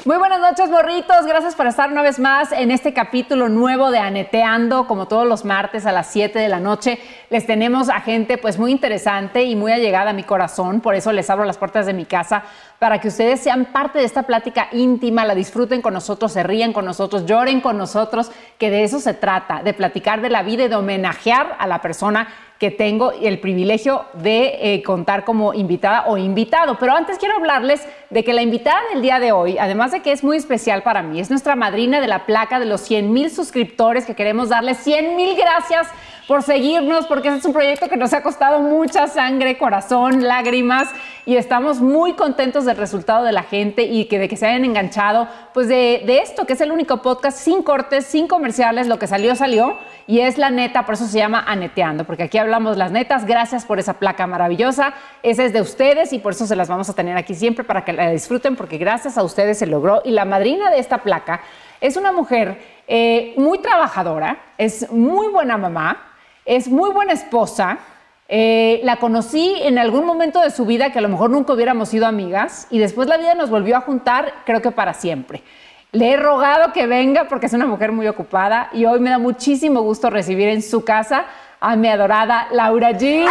Muy buenas noches, morritos. Gracias por estar una vez más en este capítulo nuevo de Aneteando. Como todos los martes a las 7 de la noche, les tenemos a gente pues muy interesante y muy allegada a mi corazón. Por eso les abro las puertas de mi casa para que ustedes sean parte de esta plática íntima, la disfruten con nosotros, se ríen con nosotros, lloren con nosotros, que de eso se trata, de platicar de la vida y de homenajear a la persona que tengo el privilegio de contar como invitada o invitado. Pero antes quiero hablarles de que la invitada del día de hoy, además de que es muy especial para mí, es nuestra madrina de la placa de los 100,000 suscriptores, que queremos darles 100,000 gracias por seguirnos, porque este es un proyecto que nos ha costado mucha sangre, corazón, lágrimas, y estamos muy contentos del resultado de la gente y de que se hayan enganchado pues de esto, que es el único podcast sin cortes, sin comerciales, lo que salió, salió, y es la neta, por eso se llama Aneteando, porque aquí hablamos las netas. Gracias por esa placa maravillosa, esa es de ustedes y por eso se las vamos a tener aquí siempre para que la disfruten, porque gracias a ustedes se logró. Y la madrina de esta placa es una mujer muy trabajadora, es muy buena mamá, es muy buena esposa. La conocí en algún momento de su vida que a lo mejor nunca hubiéramos sido amigas y después la vida nos volvió a juntar, creo que para siempre. Le he rogado que venga porque es una mujer muy ocupada y hoy me da muchísimo gusto recibir en su casa a mi adorada Laura G.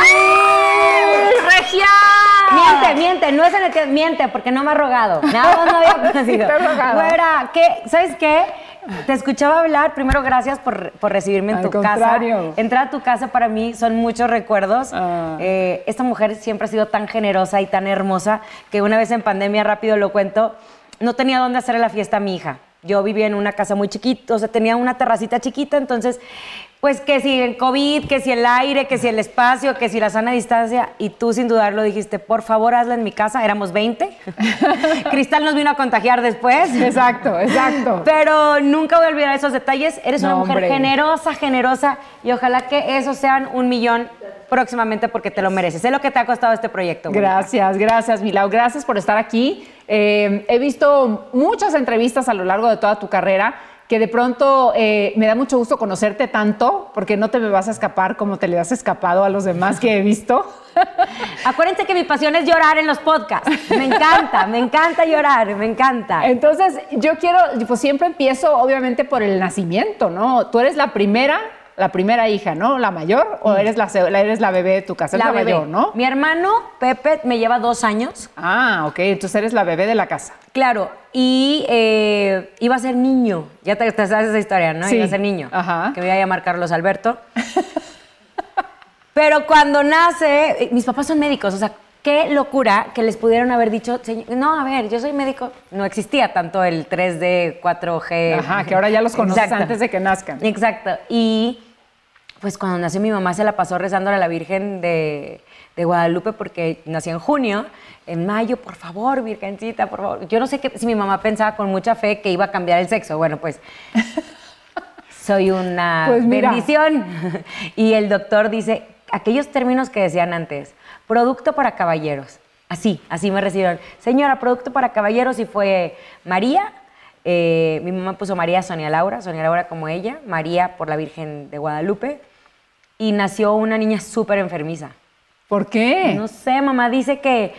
¡Regia! Miente, no es miente porque no me ha rogado. Nada más no había conocido. Te he rogado. Güera, ¿sabes qué? Te escuchaba hablar. Primero, gracias por recibirme en tu casa. Entrar a tu casa para mí son muchos recuerdos. Esta mujer siempre ha sido tan generosa y tan hermosa que una vez en pandemia, rápido lo cuento, no tenía dónde hacerle la fiesta a mi hija. Yo vivía en una casa muy chiquita, o sea, tenía una terracita chiquita, entonces, pues que si el COVID, que si el aire, que si el espacio, que si la sana distancia, y tú sin dudarlo dijiste, por favor, hazla en mi casa. Éramos 20. Cristal nos vino a contagiar después. Exacto. Pero nunca voy a olvidar esos detalles. Eres una mujer generosa, y ojalá que esos sean 1,000,000 próximamente porque te lo mereces. Sé lo que te ha costado este proyecto. Gracias, Milau. Gracias por estar aquí. He visto muchas entrevistas a lo largo de toda tu carrera que de pronto me da mucho gusto conocerte tanto porque no te me vas a escapar como te le has escapado a los demás que he visto. Acuérdense que mi pasión es llorar en los podcasts. Me encanta llorar, me encanta. Entonces, yo quiero, pues siempre empiezo obviamente por el nacimiento, ¿no? Tú eres la primera hija, ¿no? ¿La mayor? ¿O eres la bebé de tu casa? La bebé. Mayor, ¿no? Mi hermano, Pepe, me lleva 2 años. Ah, ok. Entonces eres la bebé de la casa. Claro. Y iba a ser niño. Ya te sabes esa historia, ¿no? Sí. Iba a ser niño. Ajá. Que me iba a llamar Carlos Alberto. Pero cuando nace... mis papás son médicos, o sea, qué locura que les pudieron haber dicho, no, a ver, yo soy médico. No existía tanto el 3D, 4G. Ajá, que ahora ya los conoces. Exacto. Antes de que nazcan. Exacto. Y pues cuando nació mi mamá se la pasó rezándole a la Virgen de Guadalupe porque nació en junio. En mayo, por favor, Virgencita, por favor. Yo no sé si mi mamá pensaba con mucha fe que iba a cambiar el sexo. Bueno, pues soy una bendición. Y el doctor dice, aquellos términos que decían antes, producto para caballeros. Así me recibieron. Señora, producto para caballeros, y fue María. Mi mamá puso María Sonia Laura como ella, María por la Virgen de Guadalupe. Y nació una niña súper enfermiza. ¿Por qué? No sé, mamá dice que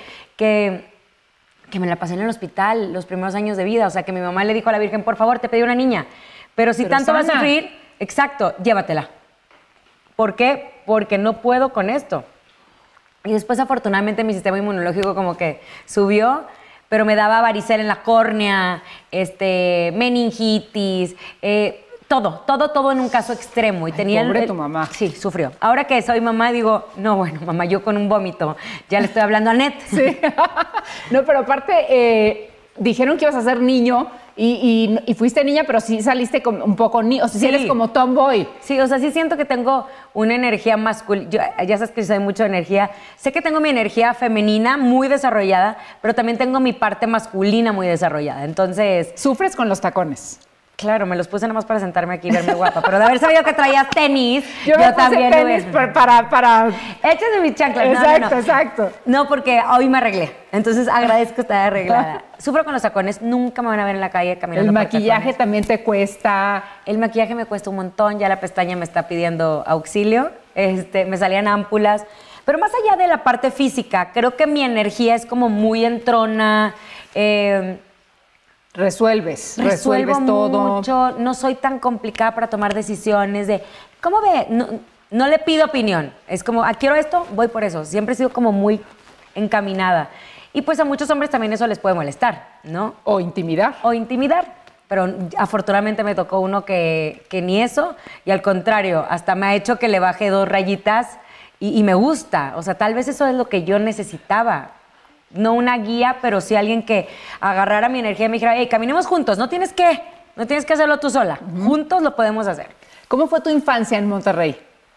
me la pasé en el hospital los primeros años de vida. O sea, que mi mamá le dijo a la Virgen, por favor, te pedí una niña. Pero si tanto va a sufrir, exacto, llévatela. ¿Por qué? Porque no puedo con esto. Y después, afortunadamente, mi sistema inmunológico como que subió, pero me daba varicela en la córnea, meningitis, todo en un caso extremo. Y tenía pobre tu mamá. Sí, sufrió. Ahora que soy mamá, digo, no, bueno, mamá, yo con un vómito, ya le estoy hablando a Net. Sí. No, pero aparte, dijeron que ibas a ser niño y fuiste niña, pero sí saliste como un poco niño, o sea, sí eres como tomboy. Sí, o sea, sí siento que tengo una energía masculina. Ya sabes que soy mucho de energía. Sé que tengo mi energía femenina muy desarrollada, pero también tengo mi parte masculina muy desarrollada. Entonces... ¿Sufres con los tacones? Claro, me los puse nada más para sentarme aquí y verme guapa, pero de haber sabido que traías tenis, yo también tenis para... Échate mis chanclas. Exacto. No, porque hoy me arreglé, entonces agradezco estar arreglada. Sufro con los tacones, nunca me van a ver en la calle caminando. El maquillaje también te cuesta. El maquillaje me cuesta un montón, ya la pestaña me está pidiendo auxilio, me salían ámpulas. Pero más allá de la parte física, creo que mi energía es como muy entrona. Resuelves todo. Mucho, no soy tan complicada para tomar decisiones de, ¿cómo ve? No le pido opinión, es como, quiero esto, voy por eso. Siempre he sido como muy encaminada. Y pues a muchos hombres también eso les puede molestar, ¿no? O intimidar. Pero afortunadamente me tocó uno que ni eso, y al contrario, hasta me ha hecho que le baje 2 rayitas y me gusta. O sea, tal vez eso es lo que yo necesitaba. No una guía, pero sí alguien que agarrara mi energía y me dijera, hey, caminemos juntos, no tienes que hacerlo tú sola. Juntos lo podemos hacer. ¿Cómo fue tu infancia en Monterrey?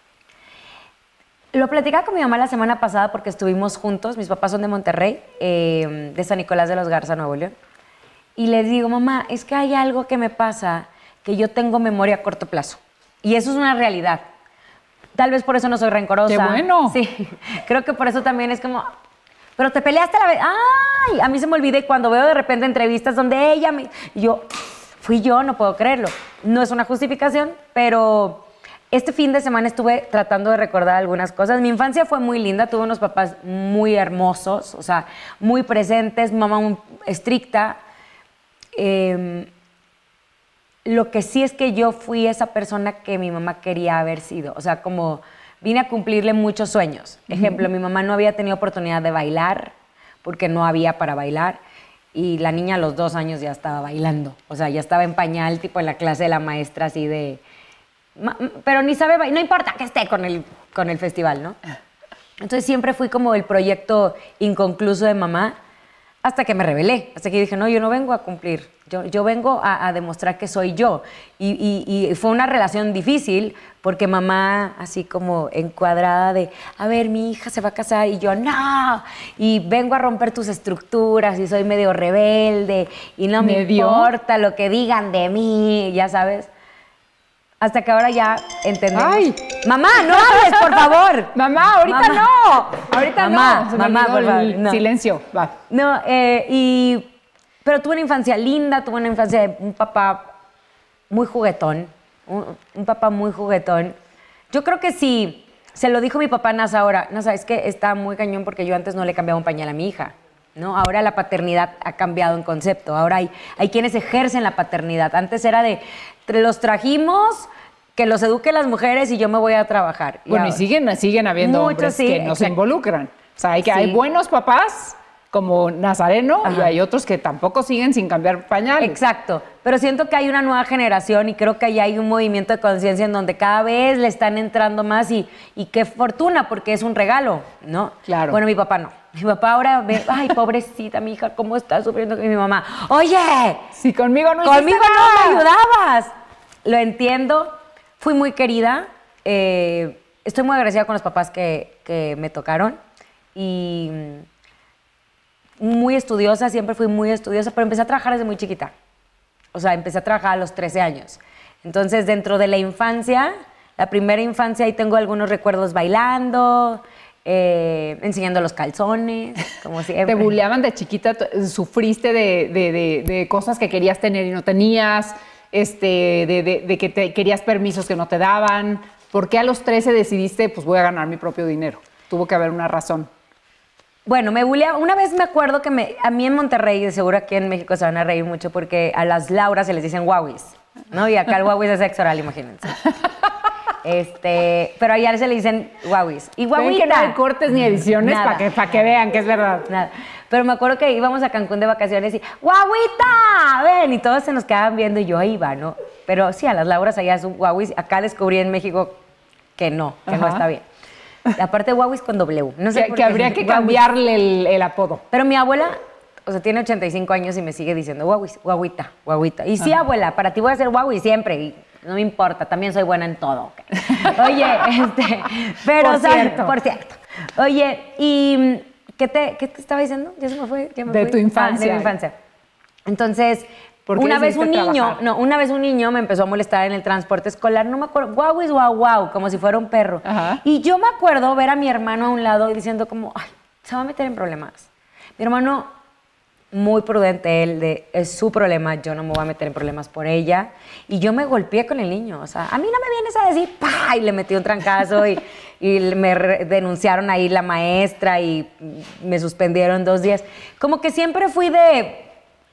Lo platicaba con mi mamá la semana pasada porque estuvimos juntos. Mis papás son de Monterrey, de San Nicolás de los Garza, Nuevo León. Y les digo, mamá, es que hay algo que me pasa, que yo tengo memoria a corto plazo. Y eso es una realidad. Tal vez por eso no soy rencorosa. ¡Qué bueno! Sí, creo que por eso también es como, pero te peleaste la vez. ¡Ay! A mí se me olvida, y cuando veo de repente entrevistas donde ella me... Y yo, fui yo, no puedo creerlo. No es una justificación, pero este fin de semana estuve tratando de recordar algunas cosas. Mi infancia fue muy linda, tuve unos papás muy hermosos, o sea, muy presentes, mamá muy estricta. Lo que sí es que yo fui esa persona que mi mamá quería haber sido. O sea, como vine a cumplirle muchos sueños. Ejemplo, mi mamá no había tenido oportunidad de bailar porque no había para bailar. Y la niña a los 2 años ya estaba bailando. O sea, ya estaba en pañal, tipo en la clase de la maestra, así de... Pero ni sabe bailar, no importa que esté con el festival, ¿no? Entonces siempre fui como el proyecto inconcluso de mamá, hasta que me rebelé, hasta que dije, no, yo no vengo a cumplir, yo vengo a demostrar que soy yo. Y fue una relación difícil, porque mamá así como encuadrada de, a ver, mi hija se va a casar, y yo, no, y vengo a romper tus estructuras, y soy medio rebelde, y no me importa lo que digan de mí, ya sabes. Hasta que ahora ya entendemos. ¡Ay! ¡Mamá, no hables, por favor! ¡Mamá, ahorita mamá. No! ¡Ahorita mamá, no! Mamá, por favor. No. Silencio, va. No, pero tuve una infancia linda, tuve una infancia de un papá muy juguetón, un papá muy juguetón. Yo creo que sí, se lo dijo mi papá Nasa ahora, Nasa, es que está muy cañón porque yo antes no le cambiaba un pañal a mi hija, ¿no? Ahora la paternidad ha cambiado en concepto, ahora hay quienes ejercen la paternidad. Antes era de, los trajimos, que los eduquen las mujeres y yo me voy a trabajar. Bueno, y siguen habiendo hombres que no se involucran. O sea, hay buenos papás como Nazareno, y hay otros que tampoco siguen sin cambiar pañales. Exacto, pero siento que hay una nueva generación y creo que ahí hay un movimiento de conciencia en donde cada vez le están entrando más y qué fortuna, porque es un regalo, ¿no? Claro. Bueno, mi papá no. Mi papá ahora ve, ay, pobrecita, mi hija, cómo está sufriendo. Y mi mamá, oye, si conmigo no me ayudabas. Lo entiendo, fui muy querida, estoy muy agradecida con los papás que me tocaron y muy estudiosa, siempre fui muy estudiosa, pero empecé a trabajar desde muy chiquita. O sea, empecé a trabajar a los 13 años. Entonces, dentro de la infancia, la primera infancia, ahí tengo algunos recuerdos bailando, enseñando los calzones, como siempre. ¿Te bulleaban de chiquita? ¿Sufriste de cosas que querías tener y no tenías? De que querías permisos que no te daban. ¿Por qué a los 13 decidiste, pues voy a ganar mi propio dinero? Tuvo que haber una razón. Bueno, me bulleaba. Una vez me acuerdo que a mí en Monterrey, de seguro aquí en México se van a reír mucho porque a las Lauras se les dicen guauis, ¿no? Y acá el guauis es sexo oral, imagínense. Pero allá se le dicen guauis. Y guauita. Que no hay cortes ni ediciones para que vean que es verdad. Nada. Pero me acuerdo que íbamos a Cancún de vacaciones y ¡guauita! Ven, y todos se nos quedaban viendo y yo ahí iba, ¿no? Pero sí, a las Lauras allá es un guauis. Acá descubrí en México que no está bien. Aparte guauis con W. No sé por qué. Que habría que cambiarle el apodo. Pero mi abuela, o sea, tiene 85 años y me sigue diciendo guauis, guauita, guauita. Y sí, abuela, para ti voy a ser guauis siempre. Y no me importa, también soy buena en todo. Okay. Oye, pero por cierto. Oye, y ¿qué te estaba diciendo? Ya se me fue. De tu infancia. De mi infancia. Entonces, una vez un niño me empezó a molestar en el transporte escolar, no me acuerdo, guauis, guau, como si fuera un perro. Ajá. Y yo me acuerdo ver a mi hermano a un lado y diciendo como, ay, se va a meter en problemas. Mi hermano, muy prudente, es su problema, yo no me voy a meter en problemas por ella. Y yo me golpeé con el niño, o sea, a mí no me vienes a decir, ¡pah! Y le metí un trancazo y me denunciaron ahí la maestra y me suspendieron 2 días. Como que siempre fui de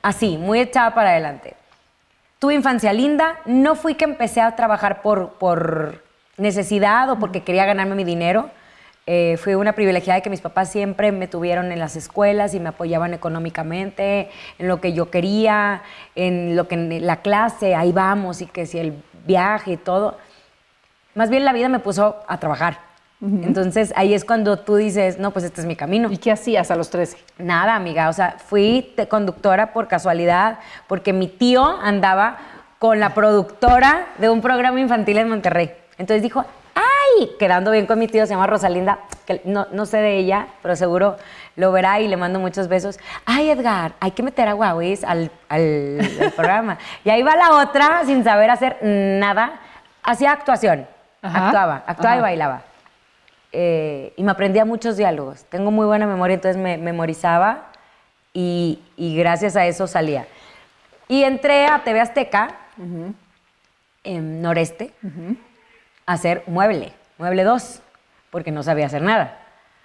así, muy echada para adelante. Tuve infancia linda, no fui que empecé a trabajar por necesidad o porque quería ganarme mi dinero. Fui una privilegiada de que mis papás siempre me tuvieron en las escuelas y me apoyaban económicamente, en lo que yo quería, en lo que la clase, ahí vamos, y que si el viaje y todo. Más bien la vida me puso a trabajar. Entonces ahí es cuando tú dices, no, pues este es mi camino. ¿Y qué hacías a los 13? Nada, amiga, o sea, fui conductora por casualidad, porque mi tío andaba con la productora de un programa infantil en Monterrey. Entonces dijo, ¡ay! Quedando bien con mi tío, se llama Rosalinda, que no sé de ella, pero seguro lo verá y le mando muchos besos. ¡Ay, Edgar! Hay que meter a Huawis al programa. Y ahí va la otra, sin saber hacer nada, hacía actuación. Actuaba y bailaba. Y me aprendía muchos diálogos. Tengo muy buena memoria, entonces me memorizaba y gracias a eso salía. Y entré a TV Azteca, en Noreste, a hacer Mueble 2, porque no sabía hacer nada.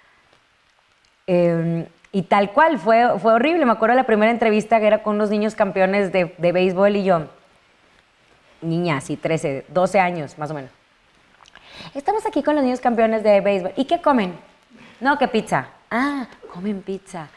Y tal cual, fue horrible. Me acuerdo de la primera entrevista que era con unos niños campeones de béisbol y yo, niña, así 13, 12 años más o menos. Estamos aquí con los niños campeones de béisbol. ¿Y qué comen? No, que pizza. Ah, comen pizza.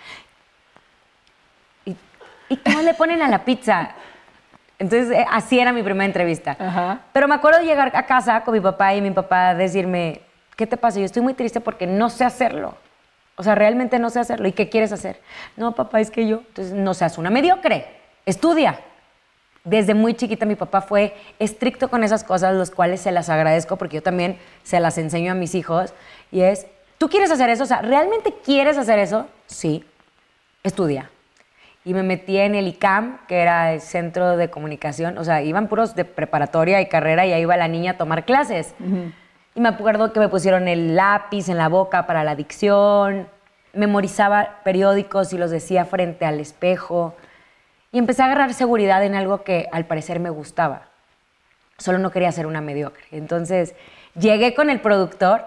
¿Y cómo le ponen a la pizza? Entonces, así era mi primera entrevista. Pero me acuerdo de llegar a casa con mi papá y mi papá decirme, ¿qué te pasa? Yo estoy muy triste porque no sé hacerlo. O sea, realmente no sé hacerlo. ¿Y qué quieres hacer? No, papá, es que yo... Entonces, no seas una mediocre. Estudia. Desde muy chiquita mi papá fue estricto con esas cosas, los cuales se las agradezco porque yo también se las enseño a mis hijos. Y es, ¿tú quieres hacer eso? O sea, ¿realmente quieres hacer eso? Sí. Estudia. Y me metí en el ICAM, que era el centro de comunicación. O sea, iban puros de preparatoria y carrera y ahí iba la niña a tomar clases. Y me acuerdo que me pusieron el lápiz en la boca para la dicción. Memorizaba periódicos y los decía frente al espejo. Y empecé a agarrar seguridad en algo que al parecer me gustaba. Solo no quería ser una mediocre. Entonces llegué con el productor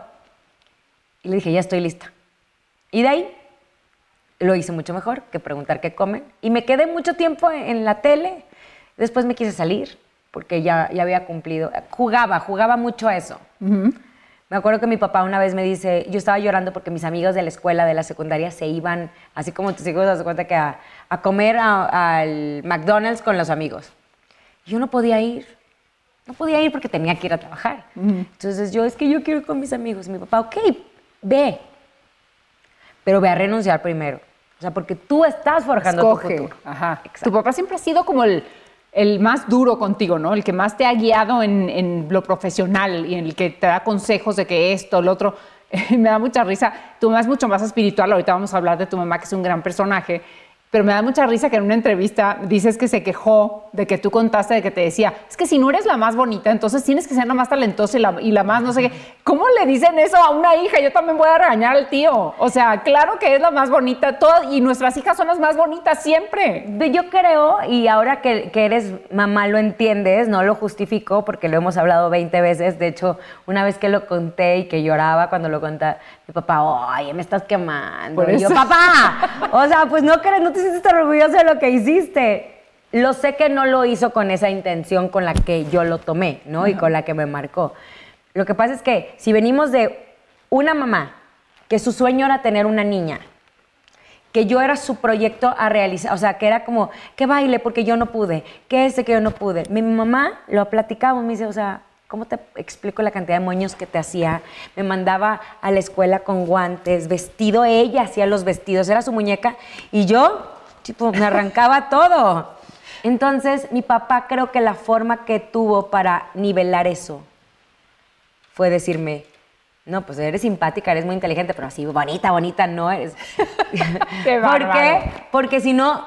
y le dije, ya estoy lista. Y de ahí lo hice mucho mejor que preguntar qué comen. Y me quedé mucho tiempo en la tele. Después me quise salir porque ya había cumplido. Jugaba mucho a eso. Me acuerdo que mi papá una vez me dice, yo estaba llorando porque mis amigos de la escuela, de la secundaria, se iban, así como tus hijos, das cuenta que a comer al McDonald's con los amigos. Y yo no podía ir porque tenía que ir a trabajar. Entonces es que yo quiero ir con mis amigos. Mi papá, ok, ve, pero ve a renunciar primero. O sea, porque tú estás forjando tu futuro. Tu papá siempre ha sido como el más duro contigo, ¿no? El que más te ha guiado en lo profesional y en el que te da consejos de que esto, lo otro. Me da mucha risa. Tu mamá es mucho más espiritual. Ahorita vamos a hablar de tu mamá, que es un gran personaje. Pero me da mucha risa que en una entrevista dices que se quejó de que tú contaste, de que te decía, es que si no eres la más bonita, entonces tienes que ser la más talentosa y la más no sé qué. ¿Cómo le dicen eso a una hija? Yo también voy a regañar al tío. O sea, claro que es la más bonita, y nuestras hijas son las más bonitas siempre. Yo creo, y ahora que eres mamá lo entiendes, no lo justifico porque lo hemos hablado 20 veces. De hecho, una vez que lo conté y que lloraba cuando lo conté, mi papá, oye, me estás quemando. Y yo, papá, o sea, pues no te sientes tan orgulloso de lo que hiciste. Lo sé que no lo hizo con esa intención con la que yo lo tomé, ¿no? Y con la que me marcó. Lo que pasa es que si venimos de una mamá que su sueño era tener una niña, que yo era su proyecto a realizar, o sea, que era como, que baile porque yo no pude, que yo no pude. Mi mamá lo platicaba, me dice, o sea, ¿cómo te explico la cantidad de moños que te hacía? Me mandaba a la escuela con guantes, vestido, ella hacía los vestidos, era su muñeca, y yo, tipo, me arrancaba todo. Entonces, mi papá creo que la forma que tuvo para nivelar eso fue decirme, no, pues eres simpática, eres muy inteligente, pero así bonita no eres. Qué ¿Por qué? Porque si no,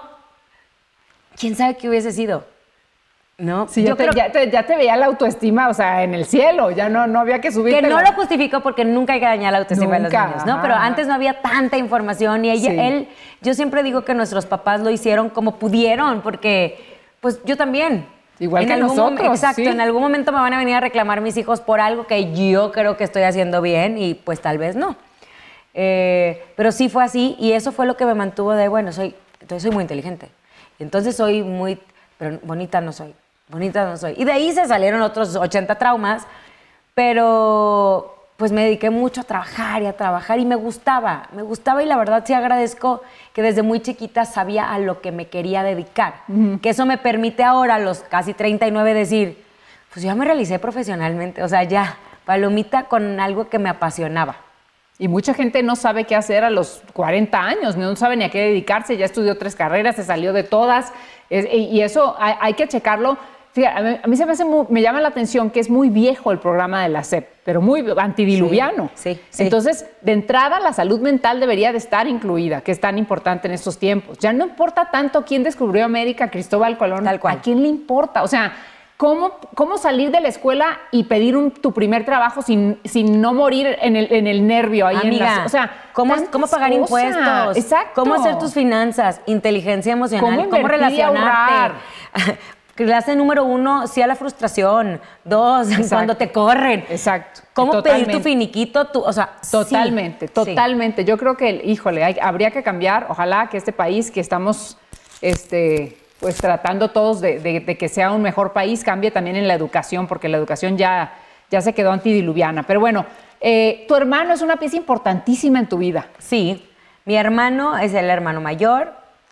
¿quién sabe qué hubiese sido? ¿No? Sí, ya te veía la autoestima, o sea, en el cielo, ya no había que subirte. Que no lo justificó porque nunca hay que dañar la autoestima de los niños, ¿no? Pero antes no había tanta información y yo siempre digo que nuestros papás lo hicieron como pudieron, porque pues yo también. Igual que nosotros. Exacto, en algún momento me van a venir a reclamar mis hijos por algo que yo creo que estoy haciendo bien y pues tal vez no. Pero sí fue así y eso fue lo que me mantuvo de, bueno, soy muy inteligente. Entonces soy muy, pero bonita no soy. Y de ahí se salieron otros 80 traumas, pero pues me dediqué mucho a trabajar y me gustaba y la verdad sí agradezco que desde muy chiquita sabía a lo que me quería dedicar, que eso me permite ahora a los casi 39 decir, pues ya me realicé profesionalmente, o sea, ya, palomita con algo que me apasionaba. Y mucha gente no sabe qué hacer a los 40 años, no sabe ni a qué dedicarse, ya estudió 3 carreras, se salió de todas, y eso hay que checarlo. Fíjate, a mí me llama la atención que es muy viejo el programa de la SEP, pero muy antidiluviano. Sí. Entonces, de entrada, la salud mental debería de estar incluida, que es tan importante en estos tiempos. Ya no importa tanto quién descubrió América, Cristóbal Colón, tal cual. ¿A quién le importa? O sea, ¿cómo salir de la escuela y pedir tu primer trabajo sin no morir en el nervio ahí? Amiga, o sea, ¿cómo pagar impuestos? Exacto. ¿Cómo hacer tus finanzas? Inteligencia emocional. ¿Cómo relacionarte? Clase número 1, sí a la frustración. 2, cuando te corren. Exacto. ¿Cómo Totalmente. pedir tu finiquito? O sea, totalmente. Sí. Yo creo que, híjole, habría que cambiar. Ojalá que este país que estamos pues tratando todos de que sea un mejor país cambie también en la educación, porque la educación ya se quedó antidiluviana. Pero bueno, tu hermano es una pieza importantísima en tu vida. Sí, mi hermano es el hermano mayor.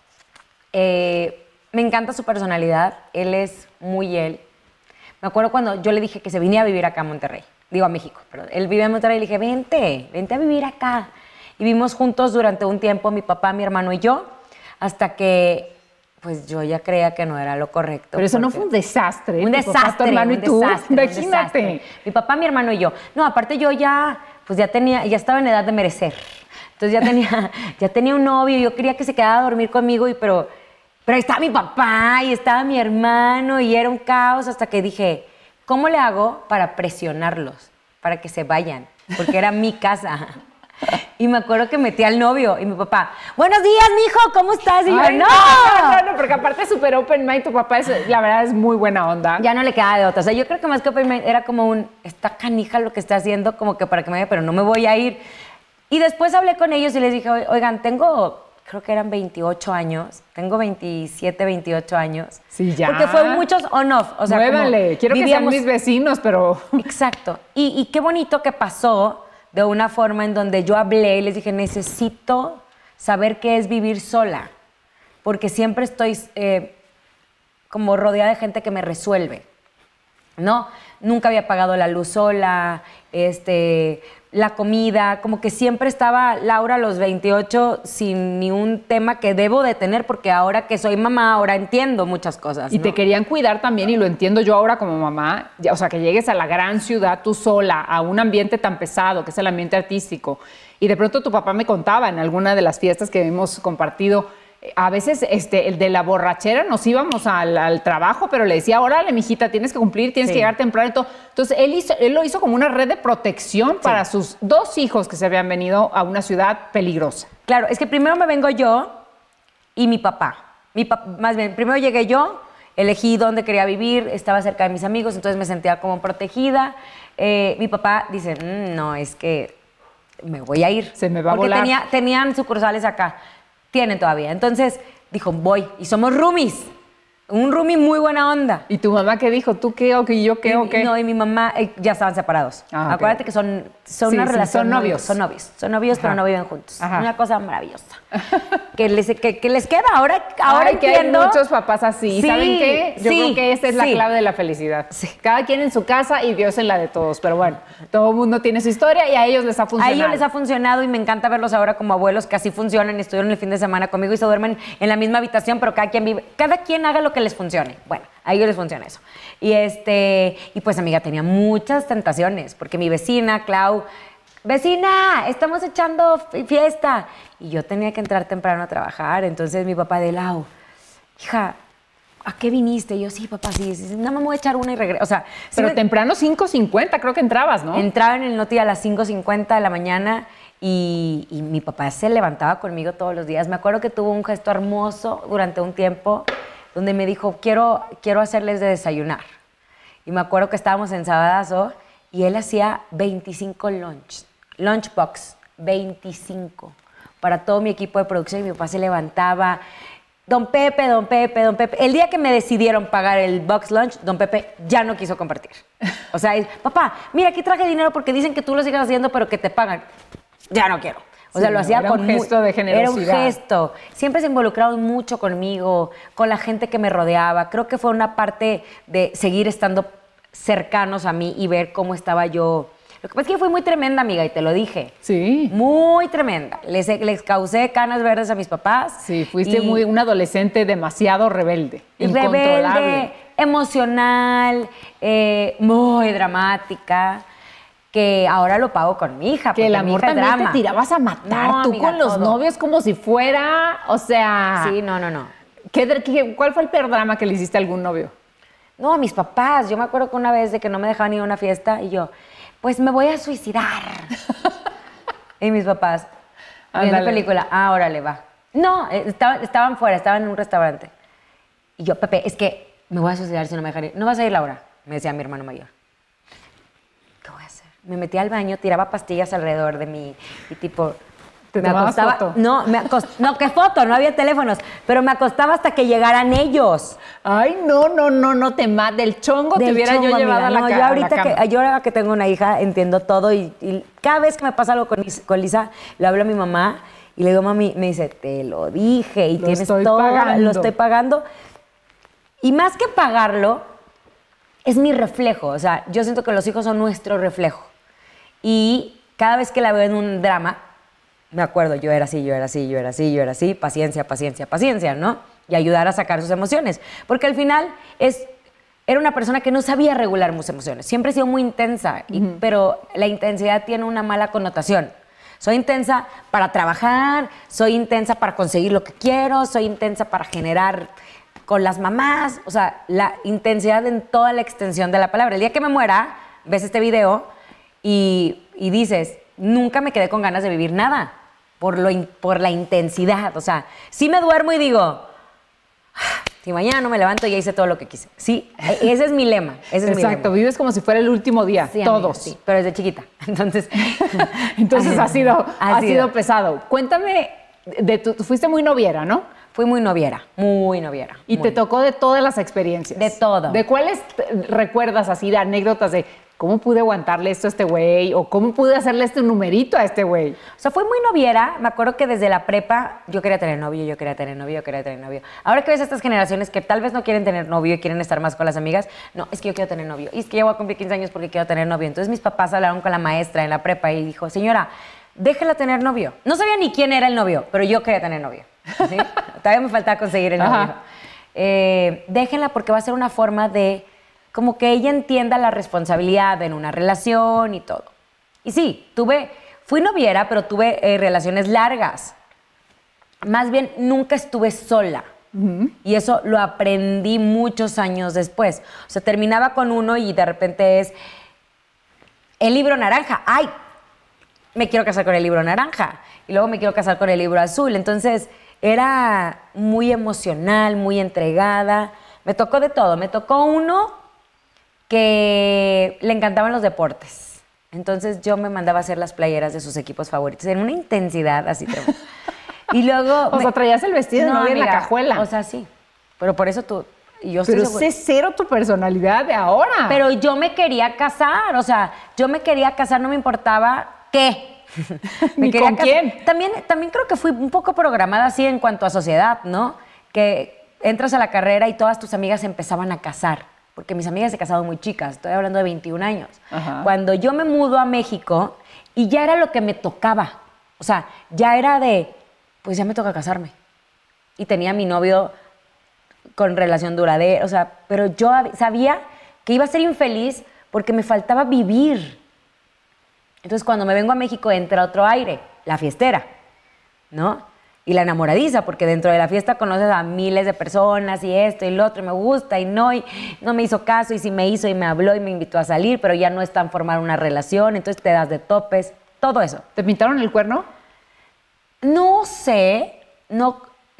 Me encanta su personalidad, él es muy él. Me acuerdo cuando yo le dije que se venía a vivir acá a Monterrey, digo a México, pero él vive en Monterrey y le dije, vente a vivir acá. Y vivimos juntos durante un tiempo, mi papá, mi hermano y yo, hasta que pues yo ya creía que no era lo correcto. Pero eso no fue un desastre. Un desastre, papá, tu hermano y tú. Imagínate. Un desastre. Mi papá, mi hermano y yo. No, aparte yo ya estaba en edad de merecer. Entonces ya tenía un novio, yo quería que se quedara a dormir conmigo, pero ahí estaba mi papá y estaba mi hermano y era un caos hasta que dije, ¿cómo le hago para presionarlos? Para que se vayan, porque era mi casa. Y me acuerdo que metí al novio y mi papá, buenos días, mijo, ¿cómo estás? Y yo, no, porque aparte es súper open mind, tu papá la verdad es muy buena onda. Ya no le quedaba de otra. O sea, yo creo que más que open mind era como está canija lo que está haciendo, como que para que me vaya, pero no me voy a ir. Y después hablé con ellos y les dije, oigan, creo que eran 28 años, tengo 27, 28 años. Sí, ya. Porque fue muchos on-off. O sea, muévanle, quiero que sean mis vecinos, pero... Exacto. Y qué bonito que pasó de una forma en donde yo hablé y les dije, necesito saber qué es vivir sola, porque siempre estoy como rodeada de gente que me resuelve, ¿no? Nunca había pagado la luz sola, la comida, como que siempre estaba Laura a los 28 sin ni un tema que debo de tener, porque ahora que soy mamá, ahora entiendo muchas cosas, ¿no? Y te querían cuidar también, y lo entiendo yo ahora como mamá, o sea, que llegues a la gran ciudad tú sola, a un ambiente tan pesado, que es el ambiente artístico, y de pronto tu papá me contaba en alguna de las fiestas que hemos compartido, a veces el de la borrachera nos íbamos al trabajo, pero le decía, órale, mijita, tienes que cumplir, tienes que llegar temprano. Entonces, él lo hizo como una red de protección para sus 2 hijos que se habían venido a una ciudad peligrosa. Claro, es que primero me vengo yo y mi papá. Más bien, primero llegué yo, elegí dónde quería vivir, estaba cerca de mis amigos, entonces me sentía como protegida. Mi papá dice, no, es que me voy a ir. Se me va a volar. Porque tenían sucursales acá. Tienen todavía. Entonces dijo, voy. Y somos roomies. Un roomie muy buena onda. ¿Y tu mamá qué dijo? ¿Tú qué o qué? ¿Yo qué o qué? No, y mi mamá ya estaban separados. Acuérdate que son una relación. Son novios. Son novios, pero no viven juntos. Ajá. Una cosa maravillosa. que les queda. Ahora Ay, que entiendo. hay muchos papás así. Sí, ¿saben qué? Yo creo que esa es la clave de la felicidad. Sí. Cada quien en su casa y Dios en la de todos. Pero bueno, todo el mundo tiene su historia y a ellos les ha funcionado. A ellos les ha funcionado y me encanta verlos ahora como abuelos que así funcionan. Estuvieron el fin de semana conmigo y se duermen en la misma habitación, pero cada quien haga lo que les funcione. Bueno, a ellos les funciona eso. Y pues, amiga, tenía muchas tentaciones, porque mi vecina, Clau, vecina, estamos echando fiesta. Y yo tenía que entrar temprano a trabajar. Entonces mi papá de Lau, hija, ¿a qué viniste? Y yo, sí, papá, sí. Nada más me voy a echar una y regreso. O sea, pero temprano 5:50 creo que entrabas, ¿no? Entraba en el Noti a las 5:50 de la mañana y mi papá se levantaba conmigo todos los días. Me acuerdo que tuvo un gesto hermoso durante un tiempo donde me dijo, quiero hacerles de desayunar. Y me acuerdo que estábamos en Sabadazo y él hacía 25 lunchbox, 25, para todo mi equipo de producción. Y mi papá se levantaba. Don Pepe, don Pepe, don Pepe. El día que me decidieron pagar el box lunch, don Pepe ya no quiso compartir. O sea, papá, mira, aquí traje dinero porque dicen que tú lo sigas haciendo, pero que te pagan. Ya no quiero. O sea, lo hacía era con un gesto de generosidad. Era un gesto. Siempre se involucraron mucho conmigo, con la gente que me rodeaba. Creo que fue una parte de seguir estando cercanos a mí y ver cómo estaba yo. Lo que pasa es que yo fui muy tremenda, amiga, y te lo dije. Sí. Muy tremenda. Les causé canas verdes a mis papás. Sí, fuiste un adolescente demasiado rebelde, incontrolable. Rebelde, emocional, muy dramática, que ahora lo pago con mi hija. Que el amor mi hija es también drama. te tirabas a matar. No, tú amiga, con los todo. novios como si fuera, o sea... Sí, no. ¿Cuál fue el peor drama que le hiciste a algún novio? No, a mis papás. Yo me acuerdo que una vez de que no me dejaban ir a una fiesta y yo, pues me voy a suicidar. Y mis papás, viendo Ándale. película, órale, va. No, estaban fuera, estaban en un restaurante. Y yo, Pepe, es que me voy a suicidar si no me dejan ir. ¿No vas a ir, Laura? Me decía mi hermano mayor. ¿Qué voy a hacer? Me metí al baño, tiraba pastillas alrededor de mí y tipo... ¿Te me tomabas acostaba, foto? no, ¿qué foto? No había teléfonos, pero me acostaba hasta que llegaran ellos. Ay, no te mates. Del chongo te Del hubiera chongo, yo llevado amiga. a la No, cama. yo ahora que tengo una hija entiendo todo y cada vez que me pasa algo con Lisa, le hablo a mi mamá y le digo, mami, me dice, te lo dije y Lo tienes estoy todo, pagando. lo estoy pagando. Y más que pagarlo, es mi reflejo. O sea, yo siento que los hijos son nuestro reflejo. Y cada vez que la veo en un drama, me acuerdo, yo era así, paciencia, ¿no? Y ayudar a sacar sus emociones. Porque al final era una persona que no sabía regular mis emociones. Siempre he sido muy intensa, pero la intensidad tiene una mala connotación. Soy intensa para trabajar, soy intensa para conseguir lo que quiero, soy intensa para generar con las mamás. O sea, la intensidad en toda la extensión de la palabra. El día que me muera, ves este video y dices, nunca me quedé con ganas de vivir nada. Por la intensidad. O sea, sí me duermo y digo, si mañana no me levanto, ya hice todo lo que quise. Sí, ese es mi lema. Exacto, vives como si fuera el último día, sí, todos. Amiga, sí, pero desde chiquita. Entonces ha sido pesado. Cuéntame, tú fuiste muy noviera, ¿no? Fui muy noviera. Y te tocó de todas las experiencias. De todo. ¿De cuáles recuerdas así, de anécdotas de cómo pude aguantarle esto a este güey o cómo pude hacerle este numerito a este güey? O sea, fui muy noviera. Me acuerdo que desde la prepa yo quería tener novio. Ahora que ves a estas generaciones que tal vez no quieren tener novio y quieren estar más con las amigas, no, es que yo quiero tener novio. Y es que yo voy a cumplir 15 años porque quiero tener novio. Entonces mis papás hablaron con la maestra en la prepa y dijo, señora, déjela tener novio. No sabía ni quién era el novio, pero yo quería tener novio. ¿Sí? Todavía me faltaba conseguir el novio. Déjenla porque va a ser una forma de como que ella entienda la responsabilidad en una relación y todo. Y sí, fui noviera, pero tuve relaciones largas. Más bien, nunca estuve sola. Y eso lo aprendí muchos años después. O sea, terminaba con uno y de repente es el libro naranja. ¡Ay! Me quiero casar con el libro naranja. Y luego me quiero casar con el libro azul. Entonces, era muy emocional, muy entregada. Me tocó de todo. Me tocó uno que le encantaban los deportes. Entonces yo me mandaba a hacer las playeras de sus equipos favoritos en una intensidad así tremenda. Y luego... O sea, traías el vestido de novia en la cajuela. O sea, sí. Pero por eso tú... Y yo Pero estoy segura. sé cero tu personalidad de ahora. Pero yo me quería casar. O sea, yo me quería casar, no me importaba qué. ¿Ni con quién? También creo que fui un poco programada así en cuanto a sociedad, ¿no? Que entras a la carrera y todas tus amigas se empezaban a casar. Porque mis amigas se casaron muy chicas, estoy hablando de 21 años. Ajá. Cuando yo me mudo a México, y ya era lo que me tocaba. O sea, ya era de, pues ya me toca casarme. Y tenía a mi novio con relación duradera, o sea, pero yo sabía que iba a ser infeliz porque me faltaba vivir. Entonces, cuando me vengo a México, entra otro aire, la fiestera, ¿no? Y la enamoradiza, porque dentro de la fiesta conoces a miles de personas y esto y lo otro, y me gusta y no me hizo caso, y sí me hizo y me habló y me invitó a salir, pero ya no está en formar una relación, entonces te das de topes, todo eso. ¿Te pintaron el cuerno? No sé, no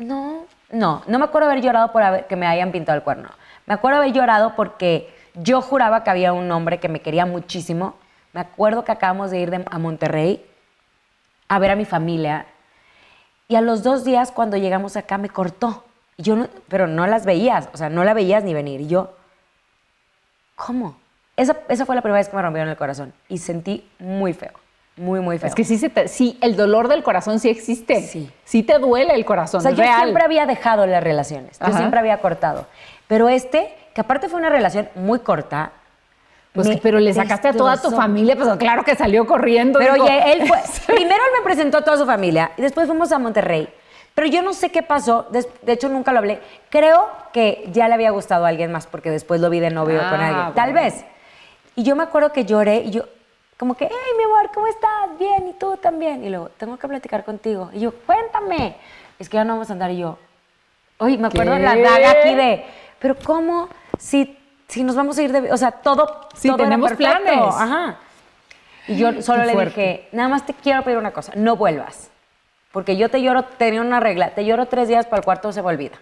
me acuerdo haber llorado por que me hayan pintado el cuerno. Me acuerdo haber llorado porque yo juraba que había un hombre que me quería muchísimo. Me acuerdo que acabamos de ir a Monterrey a ver a mi familia. Y a los 2 días, cuando llegamos acá, me cortó. Y yo no, pero no las veías, o sea, no la veías ni venir. Y yo, ¿cómo? Esa fue la primera vez que me rompieron el corazón y sentí muy feo, muy, muy feo. Es que sí, el dolor del corazón sí existe. Sí. Sí te duele el corazón, O sea, es yo real. siempre había dejado las relaciones, yo Ajá. siempre había cortado. Pero que aparte fue una relación muy corta. Pues, pero le sacaste a toda tu destrozó. familia, pues claro que salió corriendo. Pero dijo, oye, él fue. Primero él me presentó a toda su familia y después fuimos a Monterrey. Pero yo no sé qué pasó, de hecho nunca lo hablé. Creo que ya le había gustado a alguien más porque después lo vi de novio con alguien. Tal vez. Y yo me acuerdo que lloré y yo, como que, hey, mi amor, ¿cómo estás? Bien, ¿y tú también? Y luego, tengo que platicar contigo. Y yo, cuéntame. Es que ya no vamos a andar. Y yo, oye, me acuerdo ¿Qué? la daga aquí pero ¿cómo? Si nos vamos a ir de... O sea, todo era tenemos perfecto. planes. Ajá. Y yo solo Qué le fuerte. dije, nada más te quiero pedir una cosa, no vuelvas. Porque yo te lloro, tenía una regla, te lloro 3 días, para el cuarto se me olvida.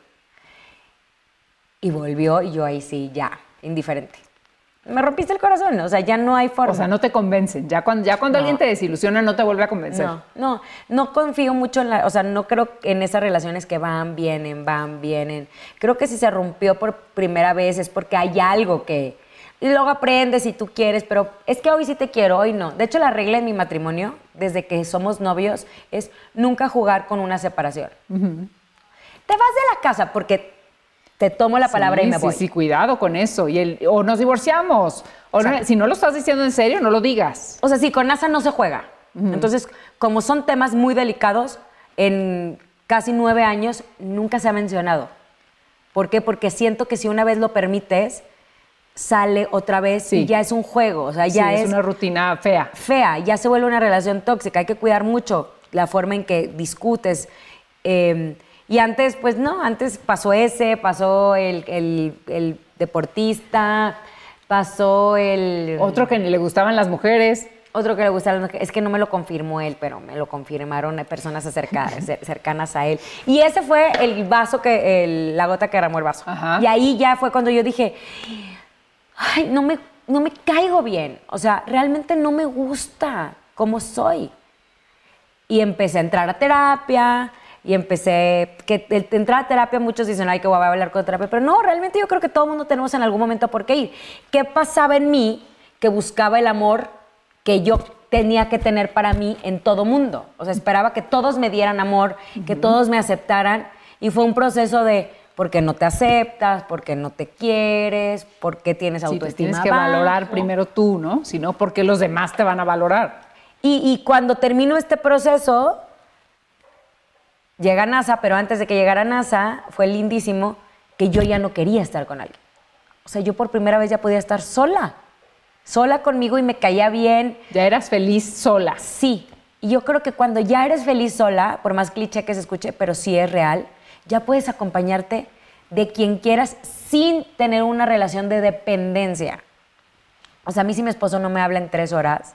Y volvió y yo ahí sí, ya, indiferente. Me rompiste el corazón, o sea, ya no hay forma. O sea, no te convencen. Ya cuando alguien te desilusiona, no te vuelve a convencer. No confío mucho o sea, no creo en esas relaciones que van, vienen. Creo que si se rompió por primera vez es porque hay algo que... Y luego aprendes si tú quieres, pero es que hoy sí te quiero, hoy no. De hecho, la regla en mi matrimonio, desde que somos novios, es nunca jugar con una separación. Te vas de la casa porque te tomo la palabra y me voy. Sí, cuidado con eso. O nos divorciamos. Si no lo estás diciendo en serio, no lo digas. O sea, sí, con NASA no se juega. Entonces, como son temas muy delicados, en casi 9 años nunca se ha mencionado. ¿Por qué? Porque siento que si una vez lo permites, sale otra vez y ya es un juego. O sea, ya es una rutina fea. Fea, ya se vuelve una relación tóxica. Hay que cuidar mucho la forma en que discutes. Y antes, pues no, antes pasó el deportista, pasó el... Otro que ni le gustaban las mujeres. Otro que le gustaba las mujeres. Es que no me lo confirmó él, pero me lo confirmaron personas cercanas a él. Y ese fue el vaso la gota que derramó el vaso. Ajá. Y ahí ya fue cuando yo dije, ay, no me caigo bien. O sea, realmente no me gusta cómo soy. Y empecé a entrar a terapia. Y entrar a terapia, muchos dicen, ay, que voy a hablar con terapia. Pero no, realmente yo creo que todo el mundo tenemos en algún momento por qué ir. ¿Qué pasaba en mí que buscaba el amor que yo tenía que tener para mí en todo mundo? O sea, esperaba que todos me dieran amor, que todos me aceptaran. Y fue un proceso de, ¿por qué no te aceptas? ¿Por qué no te quieres? ¿Por qué tienes autoestima tienes que baja? valorar primero tú, ¿no? Si no, ¿por qué los demás te van a valorar? Y cuando terminó este proceso, llega NASA, pero antes de que llegara NASA, fue lindísimo que yo ya no quería estar con alguien. O sea, yo por primera vez ya podía estar sola conmigo y me caía bien. Ya eras feliz sola. Sí, y yo creo que cuando ya eres feliz sola, por más cliché que se escuche, pero sí es real, ya puedes acompañarte de quien quieras sin tener una relación de dependencia. O sea, a mí si mi esposo no me habla en 3 horas,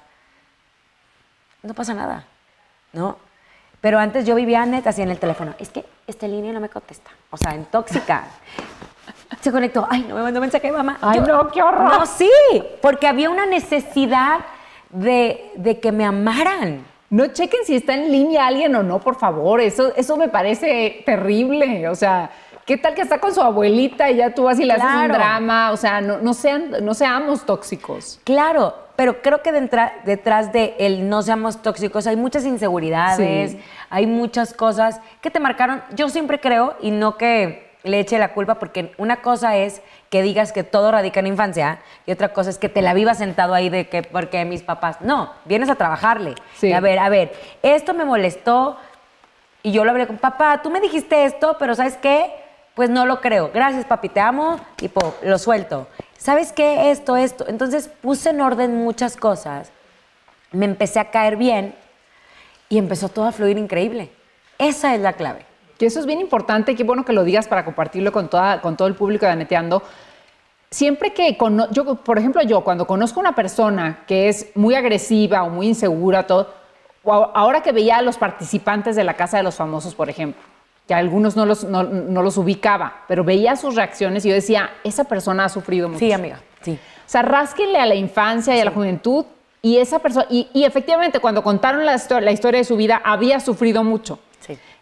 no pasa nada, ¿no? Pero antes yo vivía neta así en el teléfono. Es que esta línea no me contesta. O sea, en tóxica. Se conectó. Ay, no me mandó mensaje de mamá. Ay, no, qué horror. No, sí. Porque había una necesidad de que me amaran. No chequen si está en línea alguien o no, por favor. Eso me parece terrible. O sea, ¿qué tal que está con su abuelita y ya tú vas y le haces un drama? O sea, no seamos tóxicos. Claro. Pero creo que detrás de el no seamos tóxicos hay muchas inseguridades, hay muchas cosas que te marcaron. Yo siempre creo, y no que le eche la culpa, porque una cosa es que digas que todo radica en la infancia y otra cosa es que te la vivas sentado ahí de que porque mis papás... No, vienes a trabajarle. Sí. Y a ver, esto me molestó y yo lo hablé con papá, tú me dijiste esto, pero ¿sabes qué? Pues no lo creo. Gracias, papi, te amo, tipo, lo suelto. ¿Sabes qué? Esto. Entonces puse en orden muchas cosas, me empecé a caer bien y empezó todo a fluir increíble. Esa es la clave. Que eso es bien importante, qué bueno que lo digas para compartirlo con todo el público de Aneteando. Siempre que, por ejemplo, cuando conozco a una persona que es muy agresiva o muy insegura, ahora que veía a los participantes de la Casa de los Famosos, por ejemplo, que a algunos no los ubicaba, pero veía sus reacciones y yo decía, esa persona ha sufrido mucho. Sí, amiga, sí. O sea, rásquenle a la infancia y a la juventud y esa persona, y efectivamente cuando contaron la historia de su vida, había sufrido mucho. Sí.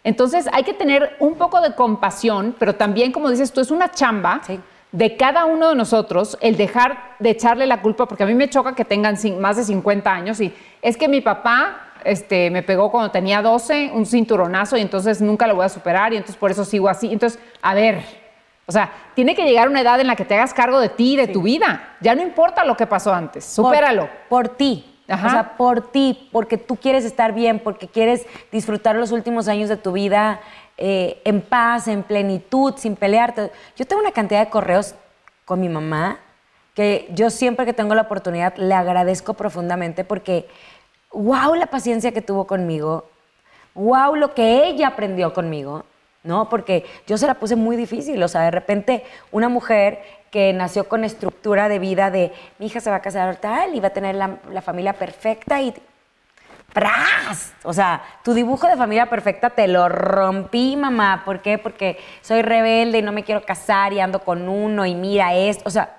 Entonces hay que tener un poco de compasión, pero también, como dices tú, es una chamba de cada uno de nosotros el dejar de echarle la culpa, porque a mí me choca que tengan más de 50 años y es que mi papá me pegó cuando tenía 12, un cinturonazo, y entonces nunca lo voy a superar y entonces por eso sigo así. Entonces, a ver, o sea, tiene que llegar una edad en la que te hagas cargo de ti, de tu vida. Ya no importa lo que pasó antes, supéralo. Por ti. Ajá. O sea, por ti, porque tú quieres estar bien, porque quieres disfrutar los últimos años de tu vida en paz, en plenitud, sin pelearte. Yo tengo una cantidad de correos con mi mamá que yo siempre que tengo la oportunidad le agradezco profundamente porque wow la paciencia que tuvo conmigo, wow lo que ella aprendió conmigo, ¿no? Porque yo se la puse muy difícil, o sea, de repente una mujer que nació con estructura de vida de mi hija se va a casar tal y va a tener la familia perfecta y ¡pras! O sea, tu dibujo de familia perfecta te lo rompí, mamá. ¿Por qué? Porque soy rebelde y no me quiero casar y ando con uno y mira esto. O sea,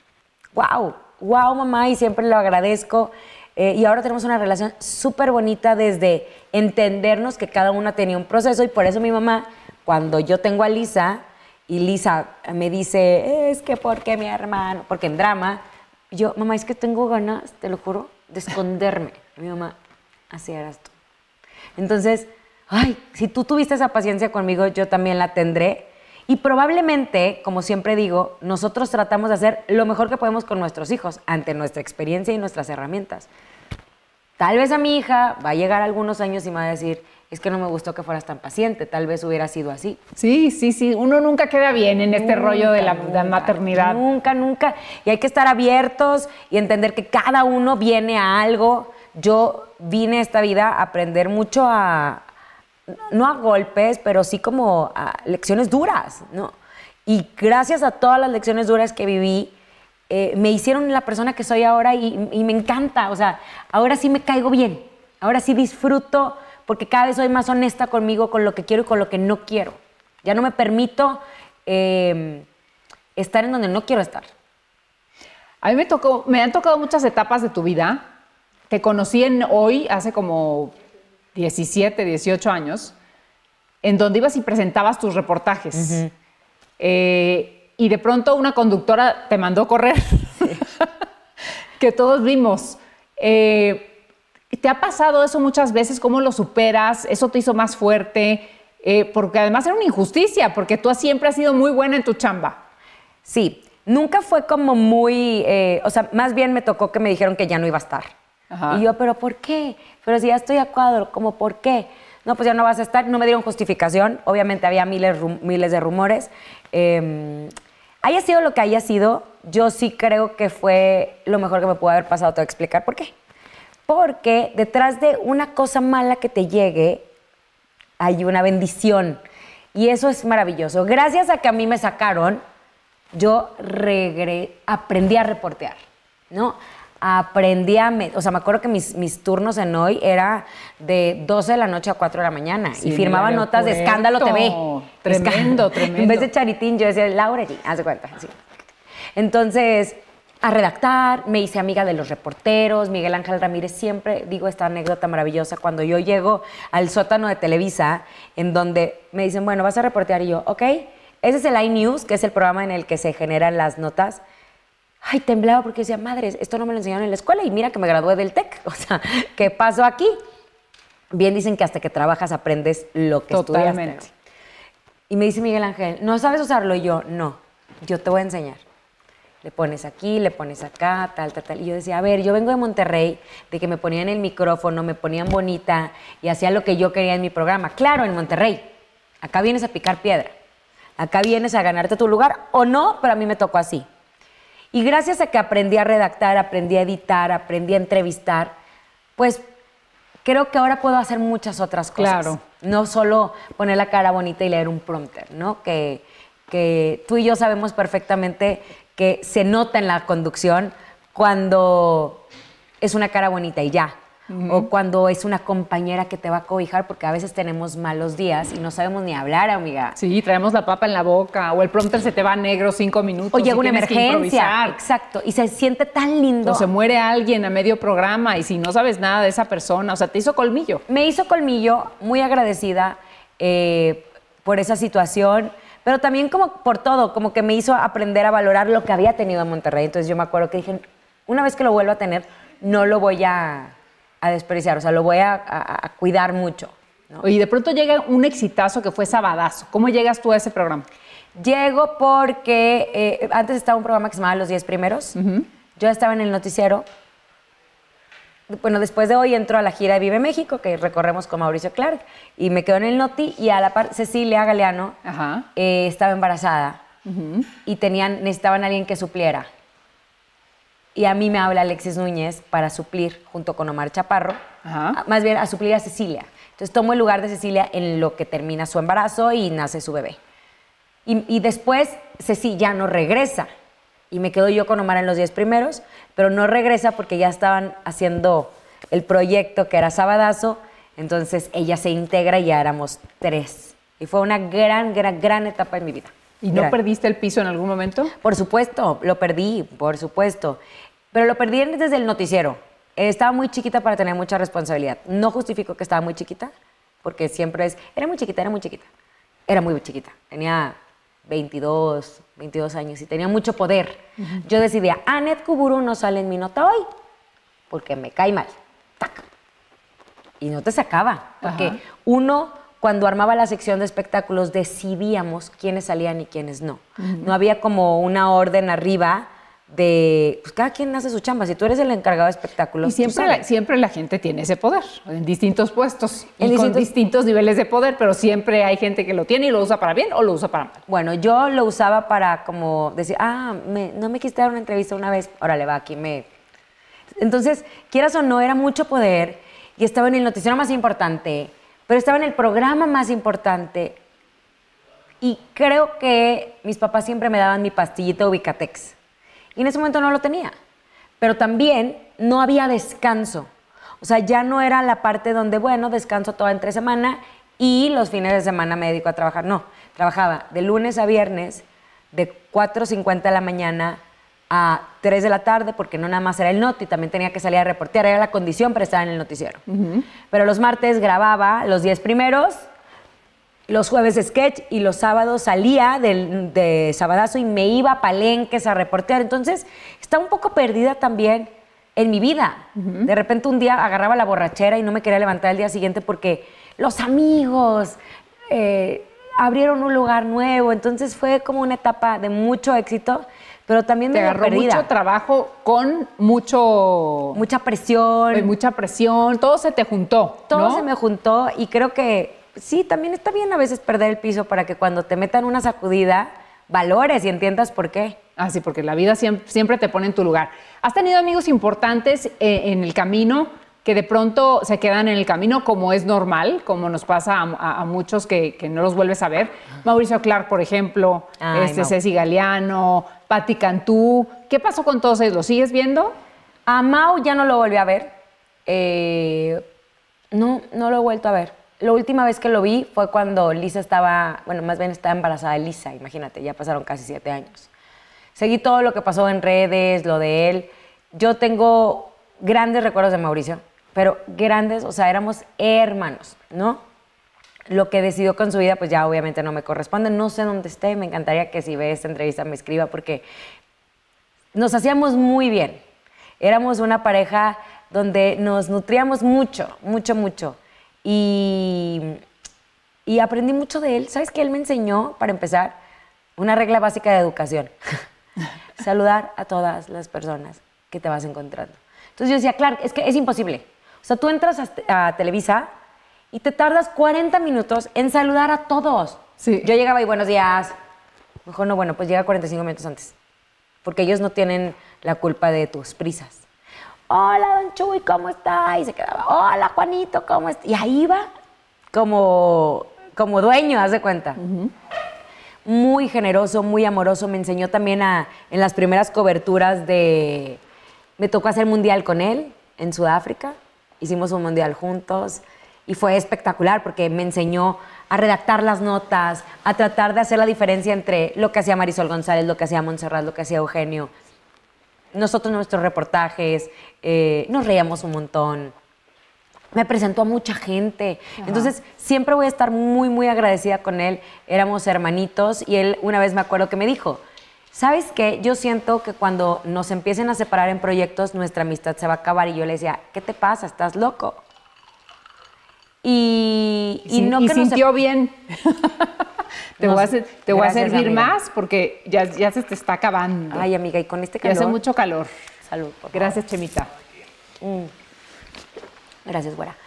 wow, mamá, y siempre lo agradezco. Y ahora tenemos una relación súper bonita desde entendernos que cada una tenía un proceso y por eso mi mamá, cuando yo tengo a Lisa y Lisa me dice, es que porque mi hermano, porque en drama, yo, mamá, es que tengo ganas, te lo juro, de esconderme. Mi mamá, así eras tú. Entonces, ay, si tú tuviste esa paciencia conmigo, yo también la tendré. Y probablemente, como siempre digo, nosotros tratamos de hacer lo mejor que podemos con nuestros hijos, ante nuestra experiencia y nuestras herramientas. Tal vez a mi hija va a llegar algunos años y me va a decir, es que no me gustó que fueras tan paciente, tal vez hubiera sido así. Sí, uno nunca queda bien en este rollo de la maternidad. Nunca. Y hay que estar abiertos y entender que cada uno viene a algo. Yo vine a esta vida a aprender mucho no a golpes, pero sí como a lecciones duras, ¿no? Y gracias a todas las lecciones duras que viví, me hicieron la persona que soy ahora y me encanta. O sea, ahora sí me caigo bien, ahora sí disfruto porque cada vez soy más honesta conmigo, con lo que quiero y con lo que no quiero. Ya no me permito estar en donde no quiero estar. A mí me han tocado muchas etapas de tu vida. Te conocí hoy, hace como 17, 18 años, en donde ibas y presentabas tus reportajes. Uh-huh. Y de pronto una conductora te mandó correr, sí. Que todos vimos. ¿Te ha pasado eso muchas veces? ¿Cómo lo superas? ¿Eso te hizo más fuerte? Porque además era una injusticia, porque tú siempre has sido muy buena en tu chamba. Sí, nunca fue como muy... o sea, más bien me tocó que me dijeron que ya no iba a estar. Ajá. Y yo, ¿pero por qué? Pero si ya estoy a cuadro, ¿cómo por qué? No, pues ya no vas a estar. No me dieron justificación. Obviamente había miles de rumores. Haya sido lo que haya sido, yo sí creo que fue lo mejor que me pudo haber pasado. Te voy a explicar por qué. Porque detrás de una cosa mala que te llegue, hay una bendición. Y eso es maravilloso. Gracias a que a mí me sacaron, yo aprendí a reportear, ¿no? Aprendí o sea, me acuerdo que mis turnos en Hoy era de 12 de la noche a 4 de la mañana. Sí, y firmaba notas de Escándalo TV. Tremendo. En vez de Charitín, yo decía, Laura G, haz de cuenta. Sí. Entonces, a redactar, me hice amiga de los reporteros. Miguel Ángel Ramírez, siempre digo esta anécdota maravillosa. Cuando yo llego al sótano de Televisa, en donde me dicen, bueno, vas a reportear. Y yo, ok. Ese es el iNews, que es el programa en el que se generan las notas. Ay, temblaba porque decía, madres, esto no me lo enseñaron en la escuela y mira que me gradué del TEC. O sea, ¿qué pasó aquí? Bien dicen que hasta que trabajas aprendes lo que estudiaste. Y me dice Miguel Ángel, ¿no sabes usarlo? Y yo, no, yo te voy a enseñar. Le pones aquí, le pones acá, tal. Y yo decía, a ver, yo vengo de Monterrey, de que me ponían el micrófono, me ponían bonita y hacía lo que yo quería en mi programa. Claro, en Monterrey. Acá vienes a picar piedra. Acá vienes a ganarte tu lugar o no, pero a mí me tocó así. Y gracias a que aprendí a redactar, aprendí a editar, aprendí a entrevistar, pues creo que ahora puedo hacer muchas otras cosas. Claro. No solo poner la cara bonita y leer un prompter, ¿no? Que tú y yo sabemos perfectamente que se nota en la conducción cuando es una cara bonita y ya. Uh-huh. O cuando es una compañera que te va a cobijar, porque a veces tenemos malos días y no sabemos ni hablar, amiga. Sí, traemos la papa en la boca, o el prompter se te va negro 5 minutos. O llega una emergencia. Exacto. Y se siente tan lindo. O se muere alguien a medio programa y si no sabes nada de esa persona, o sea, te hizo colmillo. Me hizo colmillo, muy agradecida. por esa situación, pero también como por todo, como que me hizo aprender a valorar lo que había tenido en Monterrey. Entonces yo me acuerdo que dije, una vez que lo vuelva a tener, no lo voy a despreciar, o sea, lo voy a cuidar mucho, ¿no? Y de pronto llega un exitazo que fue Sabadazo. ¿Cómo llegas tú a ese programa? Llego porque antes estaba un programa que se llamaba Los 10 Primeros. Yo estaba en el noticiero. Bueno, después de hoy entro a la gira de Vive México, que recorremos con Mauricio Clark, y me quedo en el Noti, y a la par Cecilia Galeano estaba embarazada y necesitaban a alguien que supliera. Y a mí me habla Alexis Núñez para suplir junto con Omar Chaparro, más bien a suplir a Cecilia. Entonces tomo el lugar de Cecilia en lo que termina su embarazo y nace su bebé. Y después Ceci ya no regresa. Y me quedo yo con Omar en Los 10 Primeros, pero no regresa porque ya estaban haciendo el proyecto que era Sabadazo. Entonces ella se integra y ya éramos 3. Y fue una gran etapa en mi vida. ¿Y no perdiste el piso en algún momento? Por supuesto, lo perdí, por supuesto. Pero lo perdí desde el noticiero. Estaba muy chiquita para tener mucha responsabilidad. No justifico que estaba muy chiquita, porque siempre era muy chiquita. Era muy chiquita. Tenía 22 años y tenía mucho poder. Yo decidía, Anet Kuburu no sale en mi nota hoy, porque me cae mal. ¡Tac! Y no te sacaba, porque uno, cuando armaba la sección de espectáculos, decidíamos quiénes salían y quiénes no. No había como una orden arriba de, pues cada quien hace su chamba. Si tú eres el encargado de espectáculos, y siempre la gente tiene ese poder, en distintos puestos, con distintos niveles de poder, pero siempre hay gente que lo tiene y lo usa para bien o lo usa para mal. Bueno, yo lo usaba para como decir, no me quisiste dar una entrevista una vez, órale, va, aquí me... Entonces, quieras o no, era mucho poder y estaba en el noticiero más importante, pero estaba en el programa más importante y creo que mis papás siempre me daban mi pastillita Ubicatex. Y en ese momento no lo tenía. Pero también no había descanso. O sea, ya no era la parte donde, bueno, descanso toda entre semana y los fines de semana me dedico a trabajar. No, trabajaba de lunes a viernes de 4:50 de la mañana a 3 de la tarde, porque no nada más era el noti, también tenía que salir a reportear, era la condición para estar en el noticiero. Pero los martes grababa Los 10 Primeros, los jueves sketch y los sábados salía de Sabadazo y me iba a Palenques a reportear. Entonces, estaba un poco perdida también en mi vida. De repente un día agarraba la borrachera y no me quería levantar el día siguiente porque los amigos abrieron un lugar nuevo. Entonces, fue como una etapa de mucho éxito, pero también me agarró perdida. Mucho trabajo con mucha presión. Todo se te juntó, Todo ¿no? se me juntó y creo que sí, también está bien a veces perder el piso para que cuando te metan una sacudida, valores y entiendas por qué. Ah, sí, porque la vida siempre te pone en tu lugar. ¿Has tenido amigos importantes en el camino que de pronto se quedan en el camino, como es normal, como nos pasa a muchos que no los vuelves a ver? Mauricio Clark, por ejemplo, Ceci Galeano, Patti Cantú. ¿Qué pasó con todos ellos? ¿Los sigues viendo? A Mau ya no lo volví a ver. No lo he vuelto a ver. La última vez que lo vi fue cuando Lisa estaba embarazada de Lisa, imagínate, ya pasaron casi 7 años. Seguí todo lo que pasó en redes, lo de él. Yo tengo grandes recuerdos de Mauricio, pero grandes, o sea, éramos hermanos, ¿no? Lo que decidió con su vida, pues ya obviamente no me corresponde. No sé dónde esté, me encantaría que si ve esta entrevista me escriba porque nos hacíamos muy bien. Éramos una pareja donde nos nutríamos mucho. Y aprendí mucho de él. ¿Sabes qué? Él me enseñó, para empezar, una regla básica de educación. Saludar a todas las personas que te vas encontrando. Entonces yo decía, Clark, es que es imposible. O sea, tú entras a Televisa y te tardas 40 minutos en saludar a todos. Sí. Yo llegaba y buenos días. Mejor no, bueno, pues llega 45 minutos antes. Porque ellos no tienen la culpa de tus prisas. Hola, don Chuy, ¿cómo está? Y se quedaba, hola, Juanito, ¿cómo está? Y ahí iba como dueño, haz de cuenta. Muy generoso, muy amoroso. Me enseñó también en las primeras coberturas me tocó hacer mundial con él en Sudáfrica. Hicimos un mundial juntos y fue espectacular porque me enseñó a redactar las notas, a tratar de hacer la diferencia entre lo que hacía Marisol González, lo que hacía Montserrat, lo que hacía Eugenio. Nosotros, nuestros reportajes, nos reíamos un montón. me presentó a mucha gente. Ajá. Entonces, siempre voy a estar muy, muy agradecida con él. Éramos hermanitos y él una vez me acuerdo que me dijo, ¿sabes qué? Yo siento que cuando nos empiecen a separar en proyectos, nuestra amistad se va a acabar. Y yo le decía, ¿qué te pasa? ¿Estás loco? Y sintió bien. Te voy a servir amiga. Más porque ya se te está acabando. Ay, amiga, y con este calor. Y hace mucho calor. Salud, por favor. Gracias, Chemita. Gracias, güera.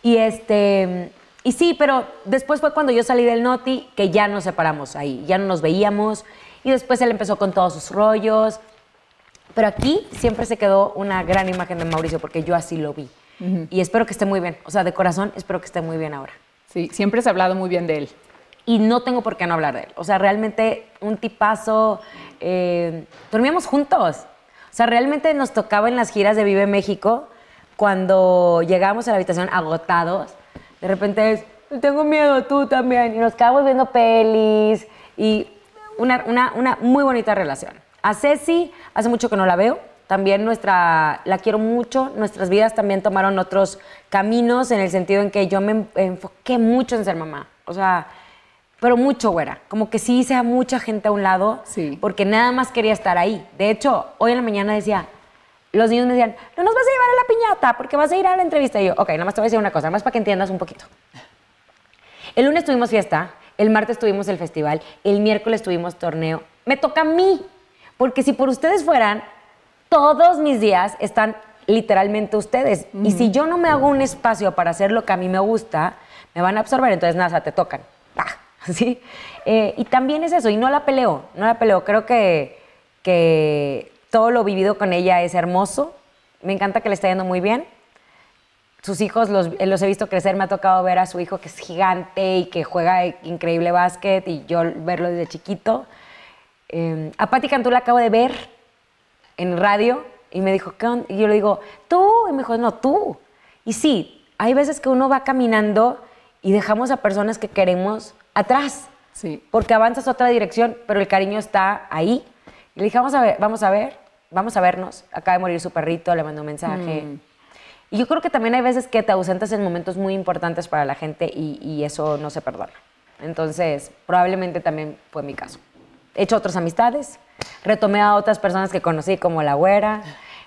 Y sí, pero después fue cuando yo salí del Noti que ya nos separamos ahí, ya no nos veíamos y después él empezó con todos sus rollos. Pero aquí siempre se quedó una gran imagen de Mauricio porque yo así lo vi. Y espero que esté muy bien. O sea, de corazón, espero que esté muy bien ahora. Sí, siempre se ha hablado muy bien de él. Y no tengo por qué no hablar de él. O sea, realmente un tipazo. Dormíamos juntos. O sea, realmente nos tocaba en las giras de Vive México, cuando llegábamos a la habitación agotados, de repente es, tengo miedo, tú también. Y nos quedamos viendo pelis. Y una muy bonita relación. A Ceci, hace mucho que no la veo. También la quiero mucho. Nuestras vidas también tomaron otros caminos en el sentido en que yo me enfoqué mucho en ser mamá. O sea, pero mucho, güera. Como que sí hice a mucha gente a un lado porque nada más quería estar ahí. De hecho, hoy en la mañana decía, los niños me decían, no nos vas a llevar a la piñata porque vas a ir a la entrevista. Y yo, ok, nada más te voy a decir una cosa, nada más para que entiendas un poquito. El lunes tuvimos fiesta, el martes tuvimos el festival, el miércoles tuvimos torneo. Me toca a mí, porque si por ustedes fueran, todos mis días están literalmente ustedes. Y si yo no me hago un espacio para hacer lo que a mí me gusta, me van a absorber, entonces nada, te tocan. ¿Sí? Y también es eso, y no la peleo. Creo que todo lo vivido con ella es hermoso. Me encanta que le está yendo muy bien. Sus hijos los he visto crecer. Me ha tocado ver a su hijo que es gigante y que juega increíble básquet y yo verlo desde chiquito. A Pati Cantú la acabo de ver en radio y me dijo, ¿qué onda? Y yo le digo, ¿tú? Y me dijo, no, tú. Y sí, hay veces que uno va caminando y dejamos a personas que queremos atrás. Sí. Porque avanzas otra dirección, pero el cariño está ahí. Y le dije, vamos a vernos. Acaba de morir su perrito, le mandó un mensaje. Y yo creo que también hay veces que te ausentas en momentos muy importantes para la gente y eso no se perdona. Entonces, probablemente también fue mi caso. He hecho otras amistades, retomé a otras personas que conocí como la güera,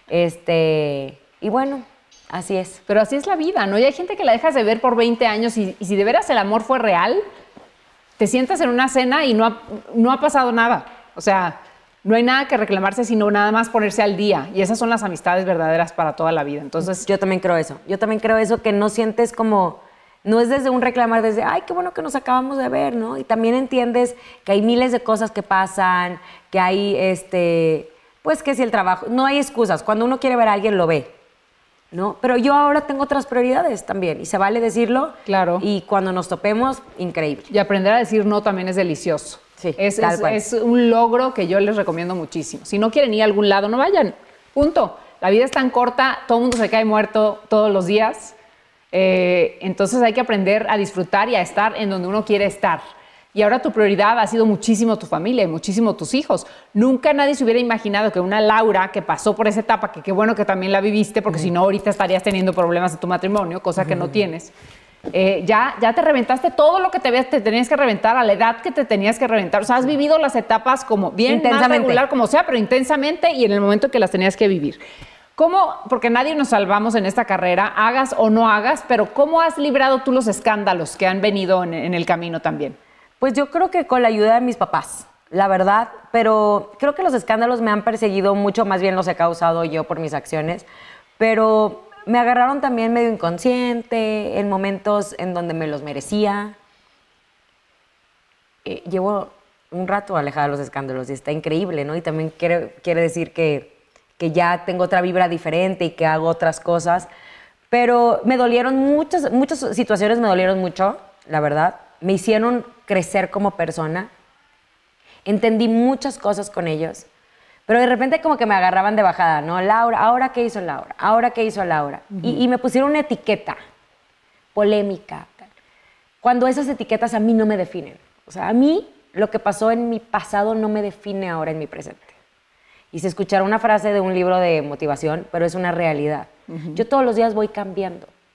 y bueno, así es. Pero así es la vida, ¿no? Y hay gente que la dejas de ver por 20 años y si de veras el amor fue real, te sientas en una cena y no ha pasado nada. O sea, no hay nada que reclamarse, sino nada más ponerse al día. Y esas son las amistades verdaderas para toda la vida. Entonces, yo también creo eso. Que no sientes como... No es desde un reclamar, desde, ay, qué bueno que nos acabamos de ver, ¿no? Y también entiendes que hay miles de cosas que pasan, que hay, pues que si el trabajo... No hay excusas. Cuando uno quiere ver a alguien, lo ve, ¿no? Pero yo ahora tengo otras prioridades también. Y se vale decirlo. Claro. Y cuando nos topemos, increíble. Y aprender a decir no también es delicioso. Sí, es un logro que yo les recomiendo muchísimo. Si no quieren ir a algún lado, no vayan. Punto. La vida es tan corta, todo el mundo se cae muerto todos los días. Entonces hay que aprender a disfrutar y a estar en donde uno quiere estar. Y ahora tu prioridad ha sido muchísimo tu familia y muchísimo tus hijos. Nunca nadie se hubiera imaginado que una Laura que pasó por esa etapa, que qué bueno que también la viviste, porque si no ahorita estarías teniendo problemas en tu matrimonio, cosa que no tienes. Ya te reventaste todo lo que te tenías que reventar a la edad que te tenías que reventar. O sea, has vivido las etapas como bien más regular, como sea, pero intensamente y en el momento que las tenías que vivir. ¿Cómo? Porque nadie nos salvamos en esta carrera, hagas o no hagas, pero ¿cómo has librado tú los escándalos que han venido en el camino también? Pues yo creo que con la ayuda de mis papás, la verdad, pero creo que los escándalos me han perseguido mucho, más bien los he causado yo por mis acciones, pero me agarraron también medio inconsciente, en momentos en donde me los merecía. Llevo un rato alejada de los escándalos y está increíble, ¿no? Y también quiere decir que ya tengo otra vibra diferente y que hago otras cosas, pero me dolieron muchas situaciones, me dolieron mucho, la verdad. Me hicieron crecer como persona. Entendí muchas cosas con ellos, pero de repente como que me agarraban de bajada, ¿no? Laura, ¿ahora qué hizo Laura? ¿Ahora qué hizo Laura? Y me pusieron una etiqueta, polémica, cuando esas etiquetas a mí no me definen. O sea, a mí lo que pasó en mi pasado no me define ahora en mi presente. Y se escuchará una frase de un libro de motivación, pero es una realidad. Yo todos los días voy cambiando.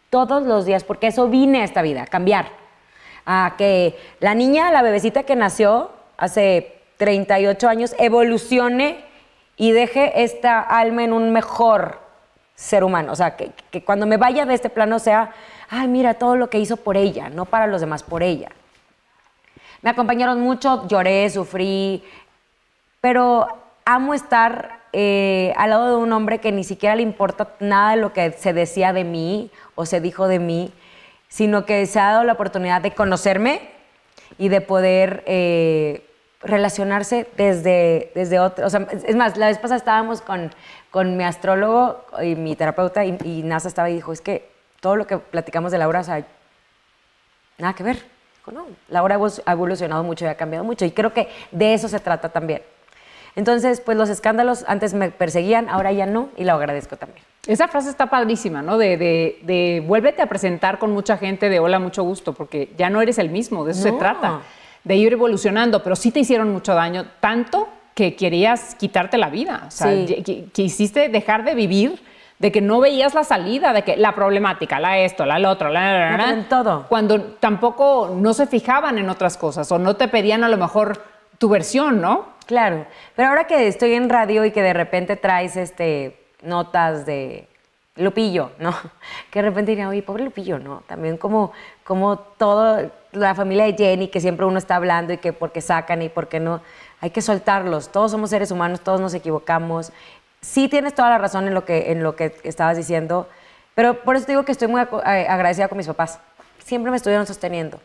todos los días, porque eso vine a esta vida, a cambiar. A que la niña, la bebecita que nació hace 38 años, evolucione y deje esta alma en un mejor ser humano. O sea, que cuando me vaya de este plano sea, ay, mira todo lo que hizo por ella, no para los demás, por ella. Me acompañaron mucho, lloré, sufrí, pero amo estar al lado de un hombre que ni siquiera le importa nada de lo que se decía de mí o se dijo de mí, sino que se ha dado la oportunidad de conocerme y de poder relacionarse desde otro. O sea, es más, la vez pasada estábamos con mi astrólogo y mi terapeuta y NASA estaba y dijo, es que todo lo que platicamos de Laura, o sea, nada que ver. Dijo, no, Laura ha evolucionado mucho y ha cambiado mucho y creo que de eso se trata también. Entonces, pues los escándalos antes me perseguían, ahora ya no y lo agradezco también. Esa frase está padrísima, ¿no? De vuélvete a presentar con mucha gente de hola, mucho gusto, porque ya no eres el mismo, de eso se trata, de ir evolucionando, pero sí te hicieron mucho daño, tanto que querías quitarte la vida, o sea, que hiciste dejar de vivir, de que no veías la salida, de que la problemática, la esto, la lo otro, en todo. Cuando tampoco no se fijaban en otras cosas o no te pedían a lo mejor tu versión, ¿no? Claro, pero ahora que estoy en radio y que de repente traes notas de Lupillo, ¿no? Que de repente dirían, oye, pobre Lupillo, ¿no? También como toda la familia de Jenny, que siempre uno está hablando y que por qué sacan y por qué no, hay que soltarlos. Todos somos seres humanos, todos nos equivocamos. Sí tienes toda la razón en lo que estabas diciendo, pero por eso te digo que estoy muy agradecida con mis papás. Siempre me estuvieron sosteniendo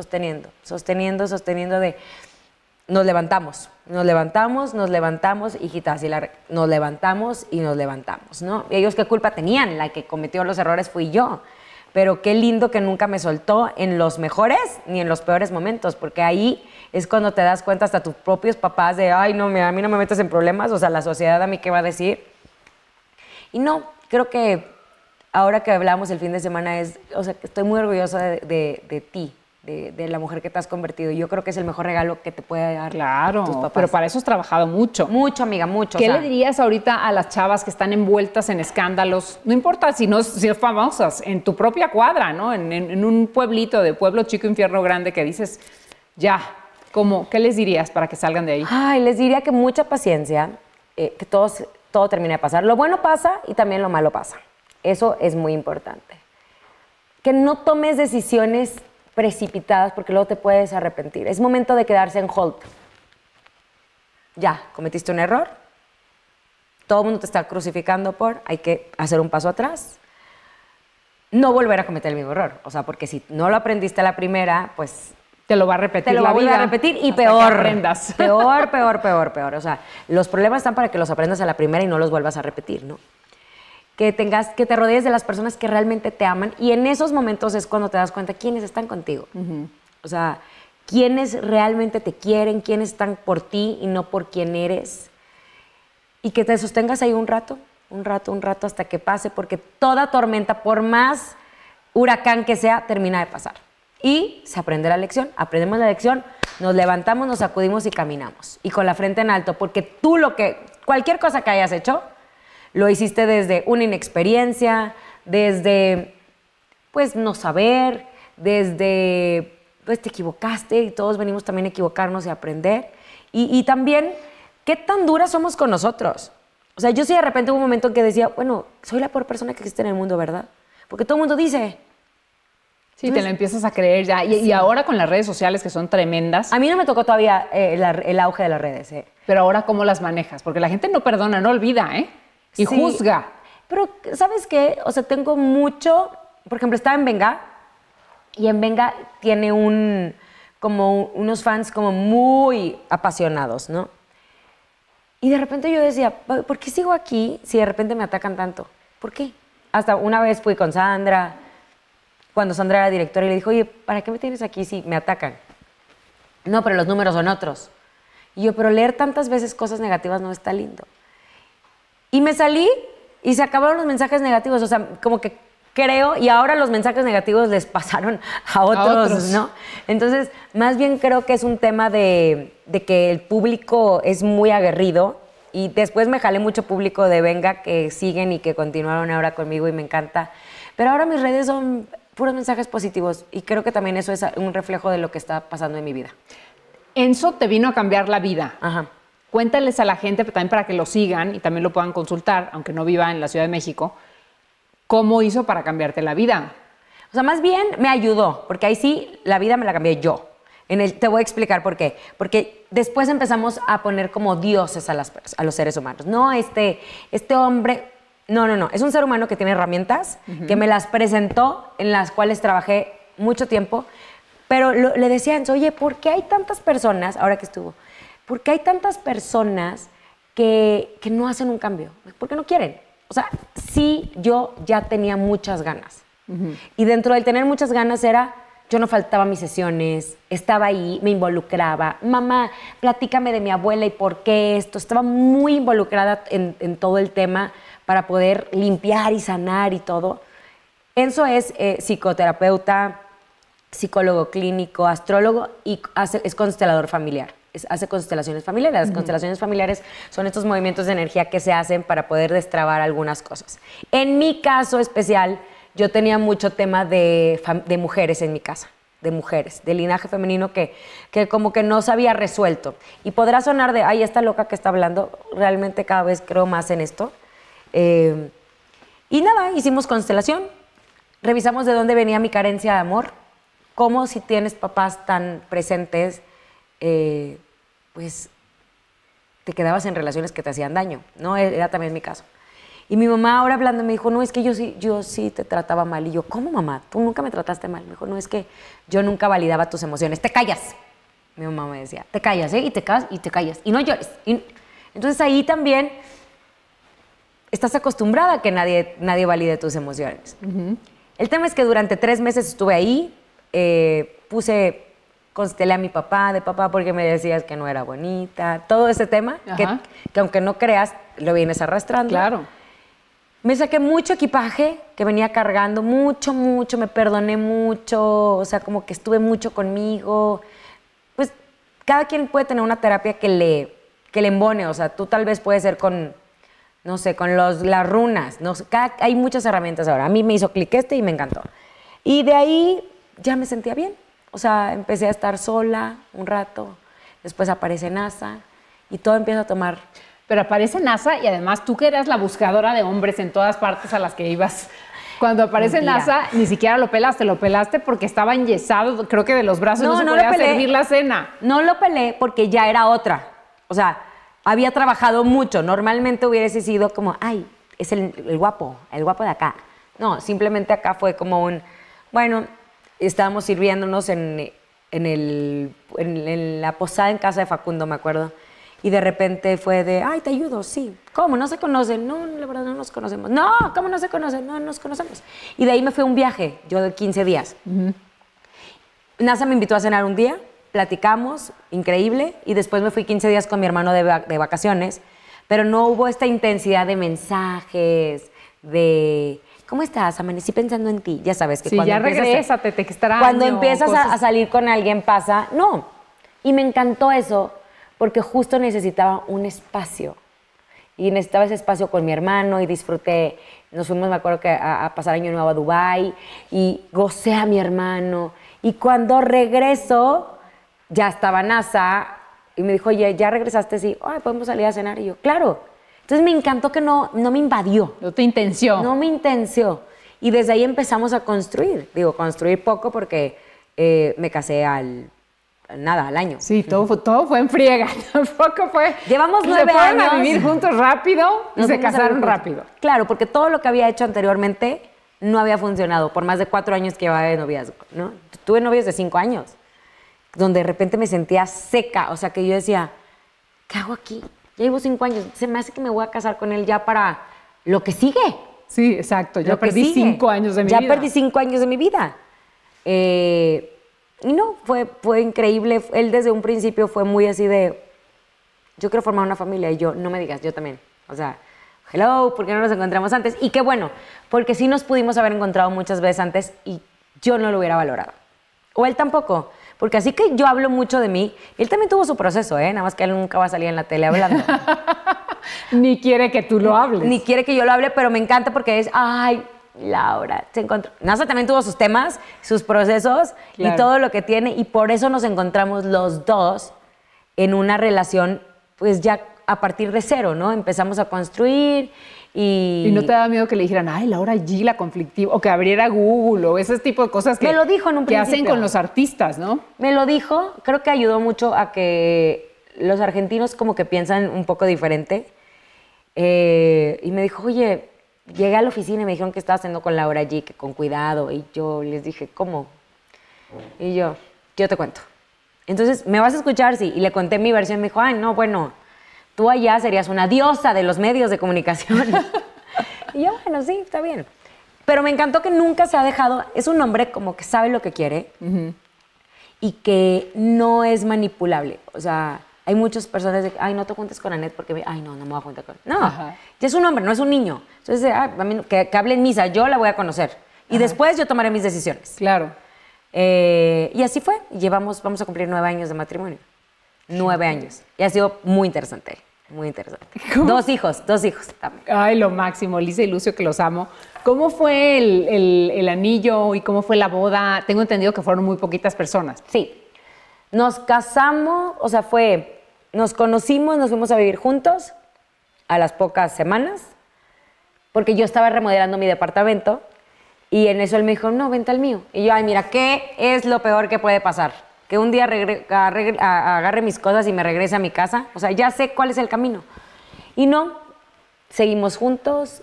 de... Nos levantamos, hijitas, nos levantamos, ¿no? Y ellos qué culpa tenían, la que cometió los errores fui yo, pero qué lindo que nunca me soltó en los mejores ni en los peores momentos, porque ahí es cuando te das cuenta hasta tus propios papás de, ay, no, a mí no me metes en problemas, o sea, la sociedad a mí qué va a decir. Y no, creo que ahora que hablamos el fin de semana o sea, que estoy muy orgullosa de ti. De la mujer que te has convertido. Yo creo que es el mejor regalo que te puede dar tus papás. Pero para eso has trabajado mucho. Mucho, amiga, mucho. ¿Qué le dirías ahorita a las chavas que están envueltas en escándalos? No importa si son famosas, en tu propia cuadra, ¿no? En un pueblito de pueblo chico, infierno grande, que dices, ya, ¿qué les dirías para que salgan de ahí? Ay, les diría que mucha paciencia, que todo termine de pasar. Lo bueno pasa y también lo malo pasa. Eso es muy importante. Que no tomes decisiones precipitadas porque luego te puedes arrepentir. Es momento de quedarse en hold. Ya, cometiste un error. Todo el mundo te está crucificando hay que hacer un paso atrás. No volver a cometer el mismo error. O sea, porque si no lo aprendiste a la primera, pues... Te lo va a repetir la vida. Te lo va a volver a repetir y peor. Que aprendas. Peor. O sea, los problemas están para que los aprendas a la primera y no los vuelvas a repetir, ¿no? Que te rodees de las personas que realmente te aman y en esos momentos es cuando te das cuenta quiénes están contigo. O sea, quiénes realmente te quieren, quiénes están por ti y no por quién eres. Y que te sostengas ahí un rato hasta que pase, porque toda tormenta, por más huracán que sea, termina de pasar. Y se aprende la lección, aprendemos la lección, nos levantamos, nos sacudimos y caminamos. Y con la frente en alto, porque cualquier cosa que hayas hecho, lo hiciste desde una inexperiencia, desde, pues, no saber, desde, pues, te equivocaste y todos venimos también a equivocarnos y a aprender. Y también, ¿qué tan duras somos con nosotros? O sea, yo sí de repente hubo un momento en que decía, bueno, soy la peor persona que existe en el mundo, ¿verdad? Porque todo el mundo dice... Sí, entonces, te lo empiezas a creer ya. Y ahora con las redes sociales que son tremendas. A mí no me tocó todavía el auge de las redes. Pero ahora, ¿cómo las manejas? Porque la gente no perdona, no olvida, ¿eh? Y juzga. Pero, ¿sabes qué? O sea, tengo mucho... Por ejemplo, estaba en Venga y en Venga tiene unos fans como muy apasionados, ¿no? Y de repente yo decía, ¿por qué sigo aquí si de repente me atacan tanto? ¿Por qué? Hasta una vez fui con Sandra, cuando Sandra era directora, y le dijo, oye, ¿para qué me tienes aquí si me atacan? No, pero los números son otros. Y yo, pero leer tantas veces cosas negativas no está lindo. Y me salí y se acabaron los mensajes negativos. O sea, como que creo, y ahora los mensajes negativos les pasaron a otros, ¿no? Entonces, más bien creo que es un tema de que el público es muy aguerrido. Y después me jalé mucho público de Venga que siguen y que continuaron ahora conmigo y me encanta. Pero ahora mis redes son puros mensajes positivos y creo que también eso es un reflejo de lo que está pasando en mi vida. Enzo te vino a cambiar la vida. Ajá. Cuéntales a la gente, pero también para que lo sigan y también lo puedan consultar, aunque no viva en la Ciudad de México, ¿cómo hizo para cambiarte la vida? O sea, más bien me ayudó, porque ahí sí la vida me la cambié yo. Te voy a explicar por qué. Porque después empezamos a poner como dioses a los seres humanos. No, este hombre... No. Es un ser humano que tiene herramientas, que me las presentó, en las cuales trabajé mucho tiempo. Pero le decía a Enzo, oye, ¿por qué hay tantas personas, ahora que estuvo, por qué hay tantas personas que no hacen un cambio? ¿Por qué no quieren? O sea, sí, yo ya tenía muchas ganas. Y dentro del tener muchas ganas era, yo no faltaba a mis sesiones, estaba ahí, me involucraba. Mamá, platícame de mi abuela y por qué esto. Estaba muy involucrada en todo el tema para poder limpiar y sanar y todo. Enzo es psicoterapeuta, psicólogo clínico, astrólogo y es constelador familiar. Hace constelaciones familiares. Las constelaciones familiares son estos movimientos de energía que se hacen para poder destrabar algunas cosas. En mi caso especial, yo tenía mucho tema de mujeres en mi casa, de mujeres, de linaje femenino que como que no se había resuelto. Y podrá sonar de, ay, esta loca que está hablando, realmente cada vez creo más en esto. Y nada, hicimos constelación, revisamos de dónde venía mi carencia de amor, cómo si tienes papás tan presentes, pues te quedabas en relaciones que te hacían daño, ¿no? Era también mi caso. Y mi mamá ahora hablando me dijo, no, es que yo sí te trataba mal. Y yo, ¿cómo, mamá? Tú nunca me trataste mal. Me dijo, no, es que yo nunca validaba tus emociones. ¡Te callas! Mi mamá me decía, te callas, ¿eh? Y te callas. Y no llores. Entonces ahí también estás acostumbrada a que nadie valide tus emociones. El tema es que durante 3 meses estuve ahí, constelé a mi papá, de papá porque me decías que no era bonita, todo ese tema, que aunque no creas, lo vienes arrastrando. Claro. Me saqué mucho equipaje que venía cargando, mucho, me perdoné mucho, o sea, como que estuve mucho conmigo. Pues cada quien puede tener una terapia que le embone, o sea, tú tal vez puedes ser con, no sé, con las runas, no sé, hay muchas herramientas ahora. A mí me hizo clic y me encantó. Y de ahí ya me sentía bien, o sea, empecé a estar sola un rato, después aparece NASA y todo empieza a tomar... Pero aparece NASA y además tú que eras la buscadora de hombres en todas partes a las que ibas. Cuando aparece NASA, ni siquiera lo pelaste porque estaba enyesado, creo que de los brazos no se podía servir la cena. No lo pelé porque ya era otra. O sea, había trabajado mucho. Normalmente hubiese sido como, ay, es el guapo de acá. No, simplemente acá fue como bueno, estábamos sirviéndonos en la posada en casa de Facundo, me acuerdo. Y de repente fue de, ay, te ayudo, sí. ¿Cómo? ¿No se conocen? No, la verdad no nos conocemos. No, ¿cómo no se conocen? No nos conocemos. Y de ahí me fui a un viaje, yo de 15 días. NASA me invitó a cenar un día, platicamos, increíble, y después me fui 15 días con mi hermano de vacaciones, pero no hubo esta intensidad de mensajes, de... ¿Cómo estás? Amanecí pensando en ti. Ya sabes que sí, cuando ya regrésate, te extraño. Cuando empiezas a salir con alguien pasa, no. Y me encantó eso, porque justo necesitaba un espacio. Y necesitaba ese espacio con mi hermano y disfruté. Nos fuimos, me acuerdo que a pasar Año Nuevo a Dubái y gocé a mi hermano. Y cuando regreso, ya estaba NASA y me dijo, oye, ¿ya regresaste? Sí. Ay, ¿podemos salir a cenar? Y yo, claro. Entonces me encantó que no me invadió. No te intenció. No me intenció. Y desde ahí empezamos a construir. Digo, construir poco porque me casé al año. Sí, todo fue en friega. Tampoco fue... Llevamos 9 años. Se fueron a vivir juntos rápido y se casaron rápido. Claro, porque todo lo que había hecho anteriormente no había funcionado por más de 4 años que llevaba de noviazgo, ¿no? Tuve novios de 5 años, donde de repente me sentía seca. O sea, que yo decía, ¿qué hago aquí? Ya llevo 5 años. Se me hace que me voy a casar con él ya para lo que sigue. Sí, exacto. Ya perdí 5 años de mi vida. Ya perdí 5 años de mi vida. Y no, fue increíble. Él desde un principio fue muy así de, yo quiero formar una familia. Y yo, no me digas, yo también. O sea, hello, ¿por qué no nos encontramos antes? Y qué bueno, porque sí nos pudimos haber encontrado muchas veces antes y yo no lo hubiera valorado. O él tampoco. Porque así que yo hablo mucho de mí. Él también tuvo su proceso, ¿eh? Nada más que él nunca va a salir en la tele hablando. Ni quiere que tú lo hables. Ni quiere que yo lo hable, pero me encanta porque es, ay, Laura se encontró. NASA también tuvo sus temas, sus procesos Claro. y todo lo que tiene, y por eso nos encontramos los dos en una relación, pues ya a partir de cero, ¿no? Empezamos a construir ¿Y no te daba miedo que le dijeran, ay, Laura G, la conflictiva, o que abriera Google, o ese tipo de cosas que, Me lo dijo en un que hacen principio. con los artistas, ¿no? Me lo dijo, creo que ayudó mucho a que los argentinos como que piensan un poco diferente. Y me dijo, oye, llegué a la oficina y me dijeron que estaba haciendo con Laura G, que con cuidado. Y yo les dije, ¿cómo? Y yo te cuento. Entonces, ¿me vas a escuchar? Sí. Y le conté mi versión. Me dijo, ay, no, bueno, tú allá serías una diosa de los medios de comunicación. Y yo, bueno, sí, está bien. Pero me encantó que nunca se ha dejado. Es un hombre como que sabe lo que quiere y que no es manipulable. O sea, hay muchas personas de, ay, no te juntes con Annette porque, ay, no me voy a juntar con... No, Ajá. ya es un hombre, no es un niño. Entonces, a mí, que hable en misa, yo la voy a conocer. Y después yo tomaré mis decisiones. Claro. Y así fue. Vamos a cumplir 9 años de matrimonio. 9 años. Y ha sido muy interesante. Muy interesante. ¿Cómo? Dos hijos también. Ay, lo máximo, Lisa y Lucio, que los amo. ¿Cómo fue el anillo y cómo fue la boda? Tengo entendido que fueron muy poquitas personas. Sí. Nos casamos, o sea, nos conocimos, nos fuimos a vivir juntos a las pocas semanas, porque yo estaba remodelando mi departamento y en eso él me dijo, no, vente al mío. Y yo, ay, mira, ¿qué es lo peor que puede pasar? Que un día agarre mis cosas y me regrese a mi casa. O sea, ya sé cuál es el camino. Y no, seguimos juntos,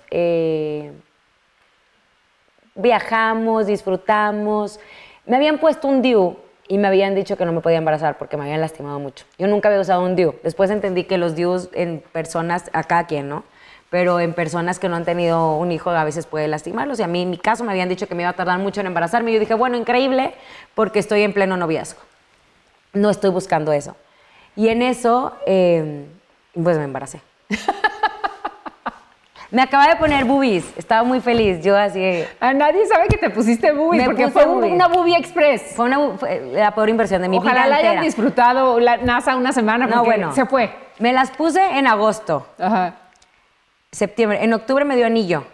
viajamos, disfrutamos. Me habían puesto un DIU y me habían dicho que no me podía embarazar porque me habían lastimado mucho. Yo nunca había usado un DIU. Después entendí que los DIUs en personas, a cada quien, ¿no? Pero en personas que no han tenido un hijo a veces puede lastimarlos. Y a mí, en mi caso, me habían dicho que me iba a tardar mucho en embarazarme. Y yo dije, bueno, increíble, porque estoy en pleno noviazgo. No estoy buscando eso. Y en eso, pues me embaracé. Me acaba de poner boobies. Estaba muy feliz. Yo así... A nadie sabe que te pusiste boobies, Me porque puse fue boobies. una boobie express. Fue la peor inversión de mi vida Ojalá la entera. hayan disfrutado la NASA una semana, porque No, bueno. se fue. Me las puse en agosto, Ajá. septiembre. En octubre me dio anillo.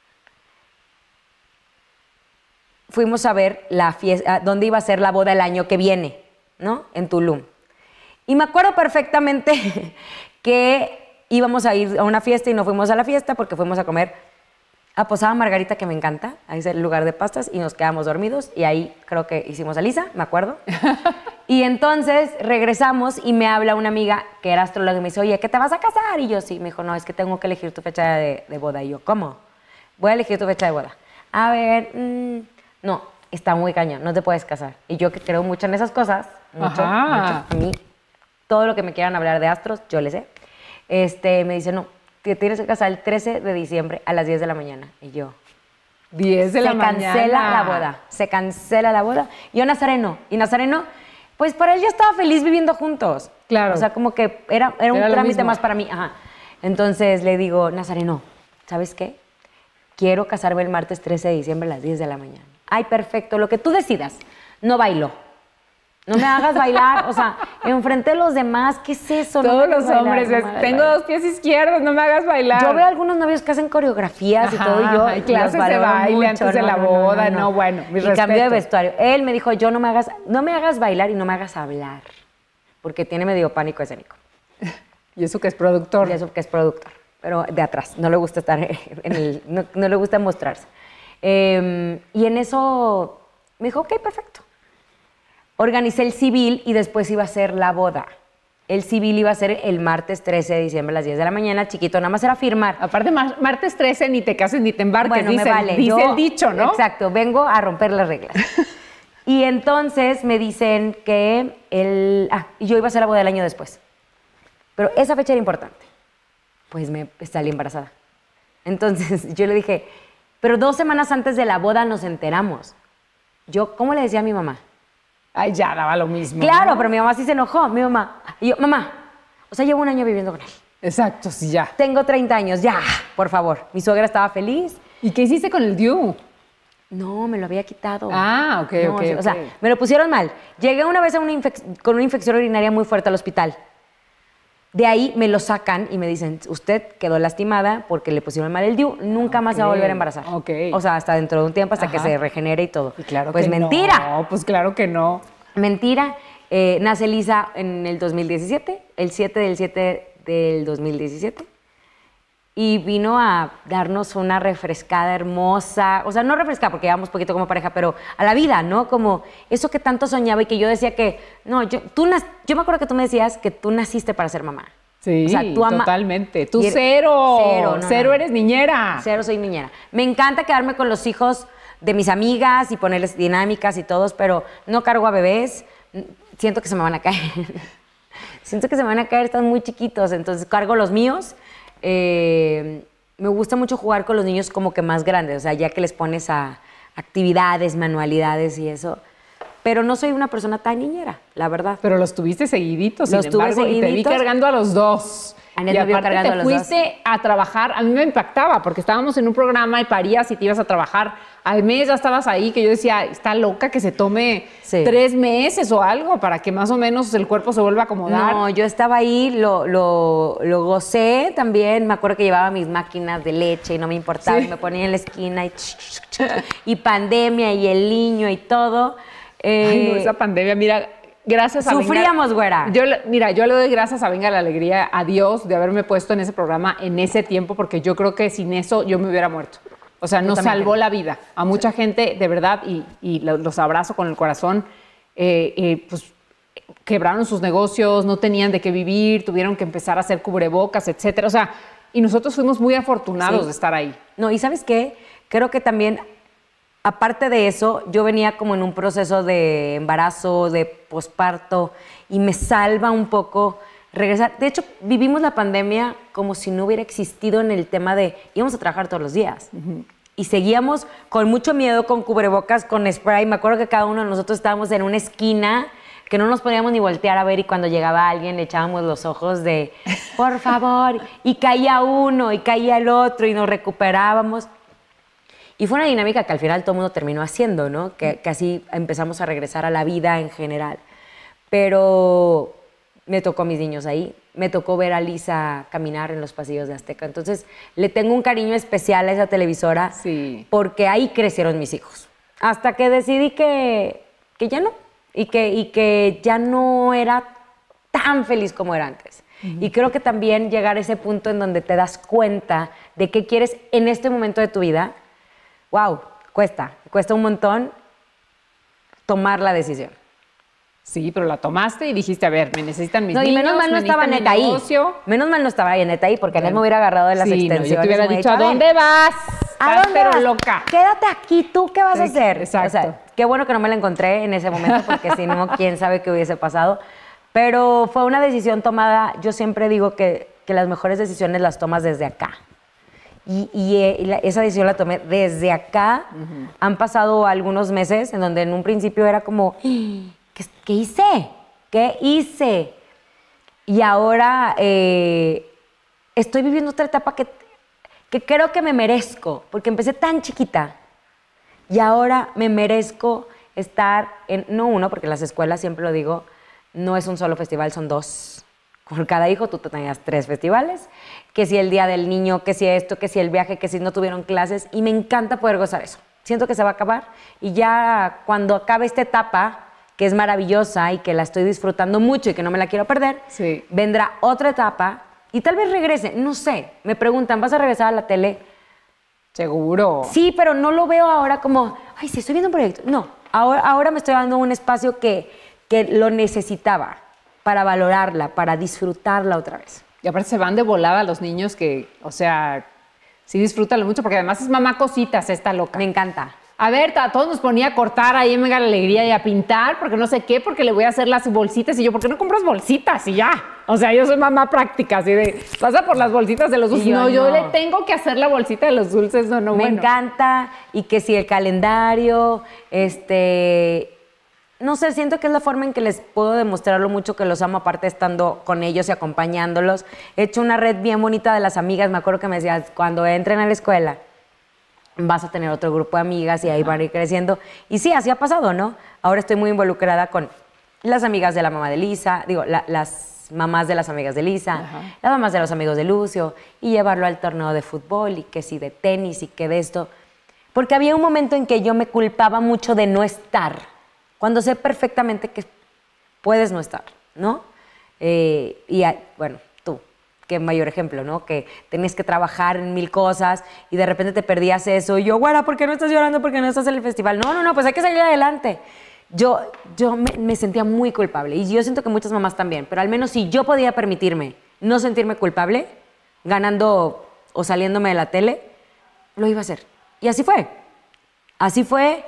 Fuimos a ver la fiesta, dónde iba a ser la boda el año que viene, ¿no? En Tulum. Y me acuerdo perfectamente que íbamos a ir a una fiesta y no fuimos a la fiesta porque fuimos a comer a Posada Margarita, que me encanta. Ahí es el lugar de pastas y nos quedamos dormidos y ahí creo que hicimos a Lisa, me acuerdo. Y entonces regresamos y me habla una amiga que era astróloga y me dice, oye, ¿qué te vas a casar? Y yo sí, me dijo, no, es que tengo que elegir tu fecha de boda. Y yo, ¿cómo? Voy a elegir tu fecha de boda. A ver, no, está muy cañón, no te puedes casar. Y yo que creo mucho en esas cosas, mucho, Ajá. a mí, todo lo que me quieran hablar de astros, yo les sé. Me dice, no, te tienes que casar el 13 de diciembre a las 10 de la mañana. Y yo, 10 de la mañana. Se cancela la boda, se cancela la boda. Yo Nazareno, y Nazareno, pues para él ya estaba feliz viviendo juntos. Claro. O sea, como que era un Era lo trámite mismo. más para mí. Ajá. Entonces le digo, Nazareno, ¿sabes qué? Quiero casarme el martes 13 de diciembre a las 10 de la mañana. Ay, perfecto, lo que tú decidas. No bailo. No me hagas bailar, o sea, enfrente de los demás, ¿qué es eso? No me Todos hagas los bailar, hombres, no me hagas tengo bailar. 2 pies izquierdos, no me hagas bailar. Yo veo a algunos novios que hacen coreografías y todo, y yo Ajá, y clases los de valoro baile mucho. antes de la boda, no, bueno, mis Y cambio de respetos. vestuario. Él me dijo, no me hagas bailar y no me hagas hablar, porque tiene medio pánico escénico. Y eso que es productor. Y eso que es productor, pero de atrás, no le gusta estar no le gusta mostrarse. Y en eso me dijo, ok, perfecto. Organicé el civil y después iba a ser la boda. El civil iba a ser el martes 13 de diciembre a las 10 de la mañana, chiquito, nada más era firmar. Aparte, martes 13 ni te cases ni te embarques, Bueno, dice, me vale. dice el dicho, ¿no? Exacto, vengo a romper las reglas. Y entonces me dicen que yo iba a hacer la boda el año después. Pero esa fecha era importante. Pues me salí embarazada. Entonces yo le dije, pero 2 semanas antes de la boda nos enteramos. Yo, ¿cómo le decía a mi mamá? Ay, ya daba lo mismo. Claro, ¿no? pero mi mamá sí se enojó. Mi mamá, y yo, mamá, o sea, llevo 1 año viviendo con él. Exacto, sí, ya. Tengo 30 años, ya, por favor. Mi suegra estaba feliz. ¿Y qué hiciste con el DIU? No, me lo había quitado. Ah, ok, No, ok, O sea, ok. me lo pusieron mal. Llegué una vez con una infección urinaria muy fuerte al hospital. De ahí me lo sacan y me dicen, usted quedó lastimada porque le pusieron mal el DIU, nunca más se va a volver a embarazar. O sea, hasta dentro de un tiempo, hasta que se regenere y todo. Y claro pues que mentira. No, pues claro que no. Mentira. Nace Lisa en el 2017, el 7 del 7 del 2017. Y vino a darnos una refrescada hermosa, o sea, no refrescada porque llevamos poquito como pareja, pero a la vida, ¿no? Como eso que tanto soñaba y que yo decía que, no, yo me acuerdo que tú me decías que tú naciste para ser mamá. Sí, o sea, tú totalmente. Tú cero. Cero eres niñera. Cero soy niñera. Me encanta quedarme con los hijos de mis amigas y ponerles dinámicas y todos, pero no cargo a bebés. Siento que se me van a caer. Siento que se me van a caer, están muy chiquitos, entonces cargo los míos. Me gusta mucho jugar con los niños como que más grandes, o sea, ya que les pones a actividades, manualidades y eso. Pero no soy una persona tan niñera, la verdad. Pero los tuviste seguiditos, los sin embargo, tuve seguiditos. Y te vi cargando a los dos. Anet y me vio aparte cargando a te los fuiste a trabajar, a mí me impactaba, porque estábamos en un programa y parías y te ibas a trabajar. Al mes ya estabas ahí, que yo decía, está loca que se tome 3 meses o algo para que más o menos el cuerpo se vuelva a acomodar. No, yo estaba ahí, lo gocé también. Me acuerdo que llevaba mis máquinas de leche y no me importaba. Y me ponía en la esquina y pandemia y el niño y todo. Ay, no, esa pandemia, mira, gracias a Sufríamos, güera. Yo le doy gracias a Venga la Alegría, a Dios, de haberme puesto en ese programa en ese tiempo, porque yo creo que sin eso yo me hubiera muerto. O sea, nos salvó la vida. A mucha gente, de verdad, y los abrazo con el corazón, pues quebraron sus negocios, no tenían de qué vivir, tuvieron que empezar a hacer cubrebocas, etcétera. O sea, y nosotros fuimos muy afortunados de estar ahí. No, y ¿sabes qué? Creo que también, aparte de eso, yo venía como en un proceso de embarazo, de posparto, y me salva un poco regresar. De hecho, vivimos la pandemia como si no hubiera existido en el tema de íbamos a trabajar todos los días. Y seguíamos con mucho miedo, con cubrebocas, con spray. Me acuerdo que cada uno de nosotros estábamos en una esquina que no nos podíamos ni voltear a ver, y cuando llegaba alguien le echábamos los ojos de por favor, y caía uno y caía el otro y nos recuperábamos. Y fue una dinámica que al final todo el mundo terminó haciendo, ¿no? Que así empezamos a regresar a la vida en general. Pero me tocó a mis niños ahí, me tocó ver a Lisa caminar en los pasillos de Azteca. Entonces, le tengo un cariño especial a esa televisora, porque ahí crecieron mis hijos. Hasta que decidí que ya no, y que ya no era tan feliz como era antes. Y creo que también llegar a ese punto en donde te das cuenta de qué quieres en este momento de tu vida, wow, cuesta un montón tomar la decisión. Sí, pero la tomaste y dijiste, a ver, me necesitan mis niños, y menos mal no estaba Anet ahí. Menos mal no estaba Anet ahí, porque Anet me hubiera agarrado de las extensiones. No, yo te hubiera dicho, ¿a dónde vas? ¿A dónde vas? Pero loca. Quédate aquí, ¿tú qué vas a hacer? Exacto. O sea, qué bueno que no me la encontré en ese momento, porque si no, quién sabe qué hubiese pasado. Pero fue una decisión tomada. Yo siempre digo que las mejores decisiones las tomas desde acá. Esa decisión la tomé desde acá. Han pasado algunos meses en donde en un principio era como, ¿qué hice? ¿Qué hice? Y ahora estoy viviendo otra etapa que creo que me merezco, porque empecé tan chiquita y ahora me merezco estar en, no uno, porque las escuelas, siempre lo digo, no es un solo festival, son 2. Por cada hijo tú te tenías 3 festivales, que si el día del niño, que si esto, que si el viaje, que si no tuvieron clases, y me encanta poder gozar eso. Siento que se va a acabar, y ya cuando acabe esta etapa, que es maravillosa y que la estoy disfrutando mucho y que no me la quiero perder, vendrá otra etapa y tal vez regrese, no sé. Me preguntan, ¿vas a regresar a la tele? Seguro. Sí, pero no lo veo ahora como, ay, sí, estoy viendo un proyecto. No, ahora me estoy dando un espacio que lo necesitaba para valorarla, para disfrutarla otra vez. Y aparte se van de volada los niños que, o sea, sí disfrútalo mucho, porque además es mamá cositas esta loca. Me encanta. A ver, a todos nos ponía a cortar ahí en Venga la Alegría y a pintar, porque no sé qué, porque le voy a hacer las bolsitas. Y yo, ¿por qué no compras bolsitas? Y ya. O sea, yo soy mamá práctica, así de, pasa por las bolsitas de los dulces. Yo le tengo que hacer la bolsita de los dulces, Me encanta, y que si el calendario, no sé, siento que es la forma en que les puedo demostrar lo mucho que los amo, aparte estando con ellos y acompañándolos. He hecho una red bien bonita de las amigas. Me acuerdo que me decías, cuando entren a la escuela, vas a tener otro grupo de amigas y ahí van a ir creciendo. Y sí, así ha pasado, ¿no? Ahora estoy muy involucrada con las amigas de la mamá de Lisa, digo, las mamás de las amigas de Lisa, las mamás de los amigos de Lucio, y llevarlo al torneo de fútbol, y que sí de tenis, y que de esto. Porque había un momento en que yo me culpaba mucho de no estar, cuando sé perfectamente que puedes no estar, ¿no? Bueno, tú, qué mayor ejemplo, ¿no? Que tenías que trabajar en 1000 cosas y de repente te perdías eso. Y yo, güera, ¿por qué no estás llorando? ¿Por qué no estás en el festival? No, pues hay que salir adelante. Yo me sentía muy culpable y yo siento que muchas mamás también, pero al menos si yo podía permitirme no sentirme culpable, ganando o saliéndome de la tele, lo iba a hacer. Y así fue. Así fue.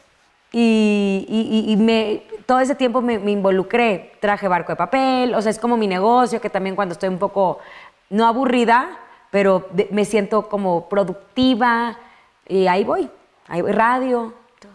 Todo ese tiempo me involucré, traje barco de papel, o sea, es como mi negocio, que también cuando estoy un poco, no aburrida, pero me siento como productiva, y ahí voy, radio.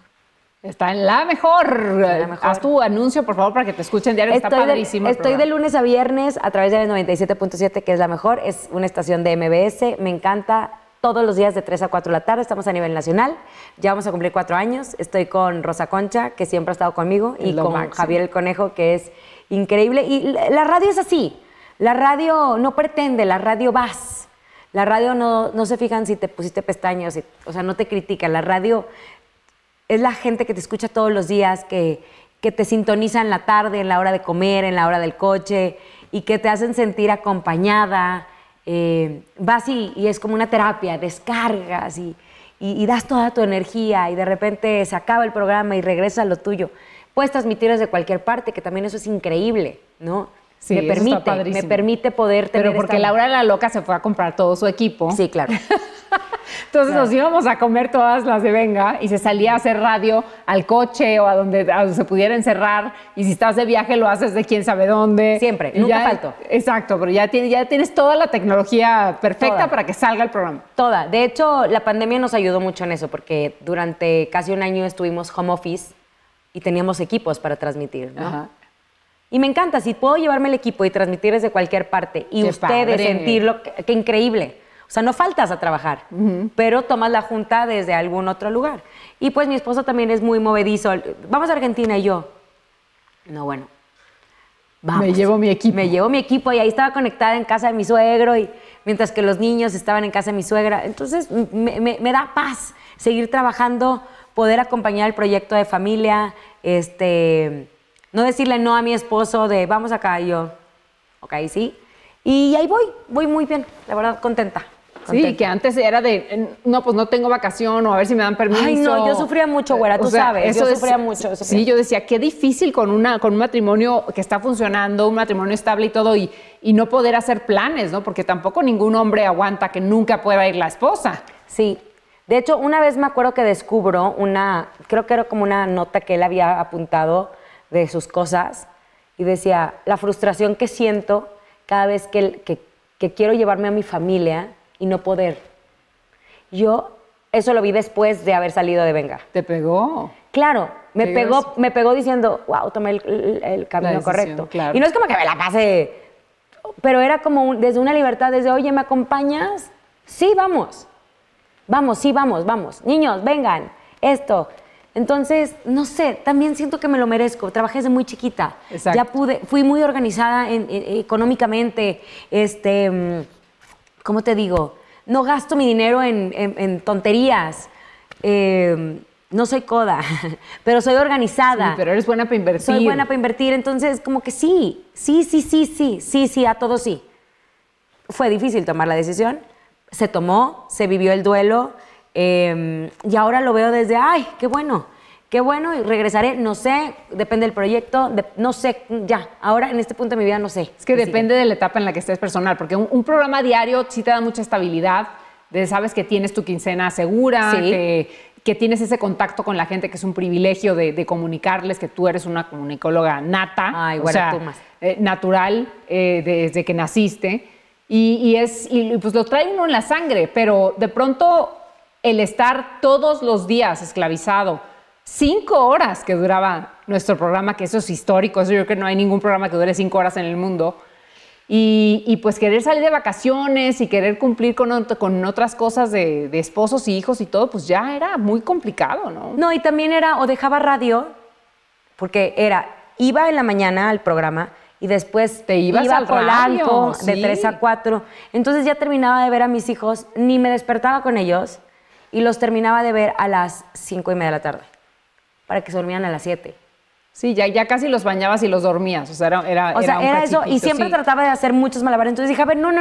Está en La Mejor. Haz tu anuncio, por favor, para que te escuchen diario. Está padrísimo. Estoy de lunes a viernes a través de 97.7, que es La Mejor. Es una estación de MBS. Me encanta. Todos los días de 3 a 4 de la tarde. Estamos a nivel nacional. Ya vamos a cumplir 4 años. Estoy con Rosa Concha, que siempre ha estado conmigo, y con Javier el Conejo, que es increíble. Y la radio es así. La radio no pretende, la radio vas. La radio no se fijan si te pusiste pestañas, o sea, no te critica. La radio es la gente que te escucha todos los días, que te sintoniza en la tarde, en la hora de comer, en la hora del coche, y que te hacen sentir acompañada. Vas y es como una terapia, descargas y das toda tu energía, y de repente se acaba el programa y regresas a lo tuyo. Puedes transmitir desde cualquier parte, que también eso es increíble, ¿no? Sí, me permite poder tener. Pero porque Laura la Loca se fue a comprar todo su equipo. Sí, claro. Entonces nos íbamos a comer todas las de Venga y se salía a hacer radio al coche o a donde se pudiera encerrar, y si estás de viaje lo haces de quién sabe dónde. Siempre, nunca falto. Exacto, pero ya tienes toda la tecnología perfecta para que salga el programa. Toda. De hecho, la pandemia nos ayudó mucho en eso, porque durante casi un año estuvimos home office y teníamos equipos para transmitir, ¿no? Ajá. Y me encanta, si puedo llevarme el equipo y transmitir desde cualquier parte y ustedes sentirlo, qué increíble. O sea, no faltas a trabajar, pero tomas la junta desde algún otro lugar. Y pues mi esposo también es muy movedizo. Vamos a Argentina, y yo, no, bueno, vamos. Me llevo mi equipo. Me llevo mi equipo, y ahí estaba conectada en casa de mi suegro, y mientras que los niños estaban en casa de mi suegra. Entonces me da paz seguir trabajando, poder acompañar el proyecto de familia, no decirle no a mi esposo de vamos acá, y yo, ok, sí. Y ahí voy muy bien, la verdad, contenta. Sí, que antes era de, no, pues no tengo vacación, o a ver si me dan permiso. Ay, no, yo sufría mucho, güera, tú sabes, yo sufría mucho. Sí, yo decía, qué difícil con un matrimonio que está funcionando, un matrimonio estable y todo, y no poder hacer planes, ¿no? Porque tampoco ningún hombre aguanta que nunca pueda ir la esposa. Sí, de hecho, una vez me acuerdo que descubro creo que era como una nota que él había apuntado de sus cosas, y decía, la frustración que siento cada vez que quiero llevarme a mi familia y no poder. Yo eso lo vi después de haber salido de Venga. ¿Te pegó? Claro, me pegó diciendo, wow, tomé el camino correcto. Claro. Y no es como que me la pase, pero era como desde una libertad, desde, oye, ¿me acompañas? Sí, vamos. Vamos. Niños, vengan, esto. Entonces, no sé, también siento que me lo merezco. Trabajé desde muy chiquita. Exacto. Ya fui muy organizada económicamente. ¿Cómo te digo? No gasto mi dinero en tonterías. No soy coda, pero soy organizada. Sí, pero eres buena para invertir. Soy buena para invertir, entonces como que sí, a todo sí. Fue difícil tomar la decisión. Se tomó, se vivió el duelo. Y ahora lo veo desde, ay, qué bueno, y regresaré, no sé, depende del proyecto, no sé, ya, ahora en este punto de mi vida no sé. Es que depende de la etapa en la que estés personal, porque un programa diario sí te da mucha estabilidad, sabes que tienes tu quincena segura, sí, que tienes ese contacto con la gente, que es un privilegio de comunicarles que tú eres una comunicóloga nata, ay, bueno, tú más. Natural, desde que naciste, y pues lo trae uno en la sangre, pero de pronto el estar todos los días esclavizado, 5 horas que duraba nuestro programa, que eso es histórico, eso yo creo que no hay ningún programa que dure 5 horas en el mundo, y pues querer salir de vacaciones y querer cumplir con otras cosas de esposos y hijos y todo, pues ya era muy complicado, ¿no? No, y también era, o dejaba radio, porque iba en la mañana al programa y después Te ibas iba al a Polanco radio, de sí. 3 a 4. Entonces ya terminaba de ver a mis hijos, ni me despertaba con ellos y los terminaba de ver a las 5:30 de la tarde para que se dormían a las 7. Sí, ya casi los bañabas y los dormías. O sea, era un era eso. Y cachipito, siempre sí. trataba de hacer muchos malabares. Entonces dije, a ver, no,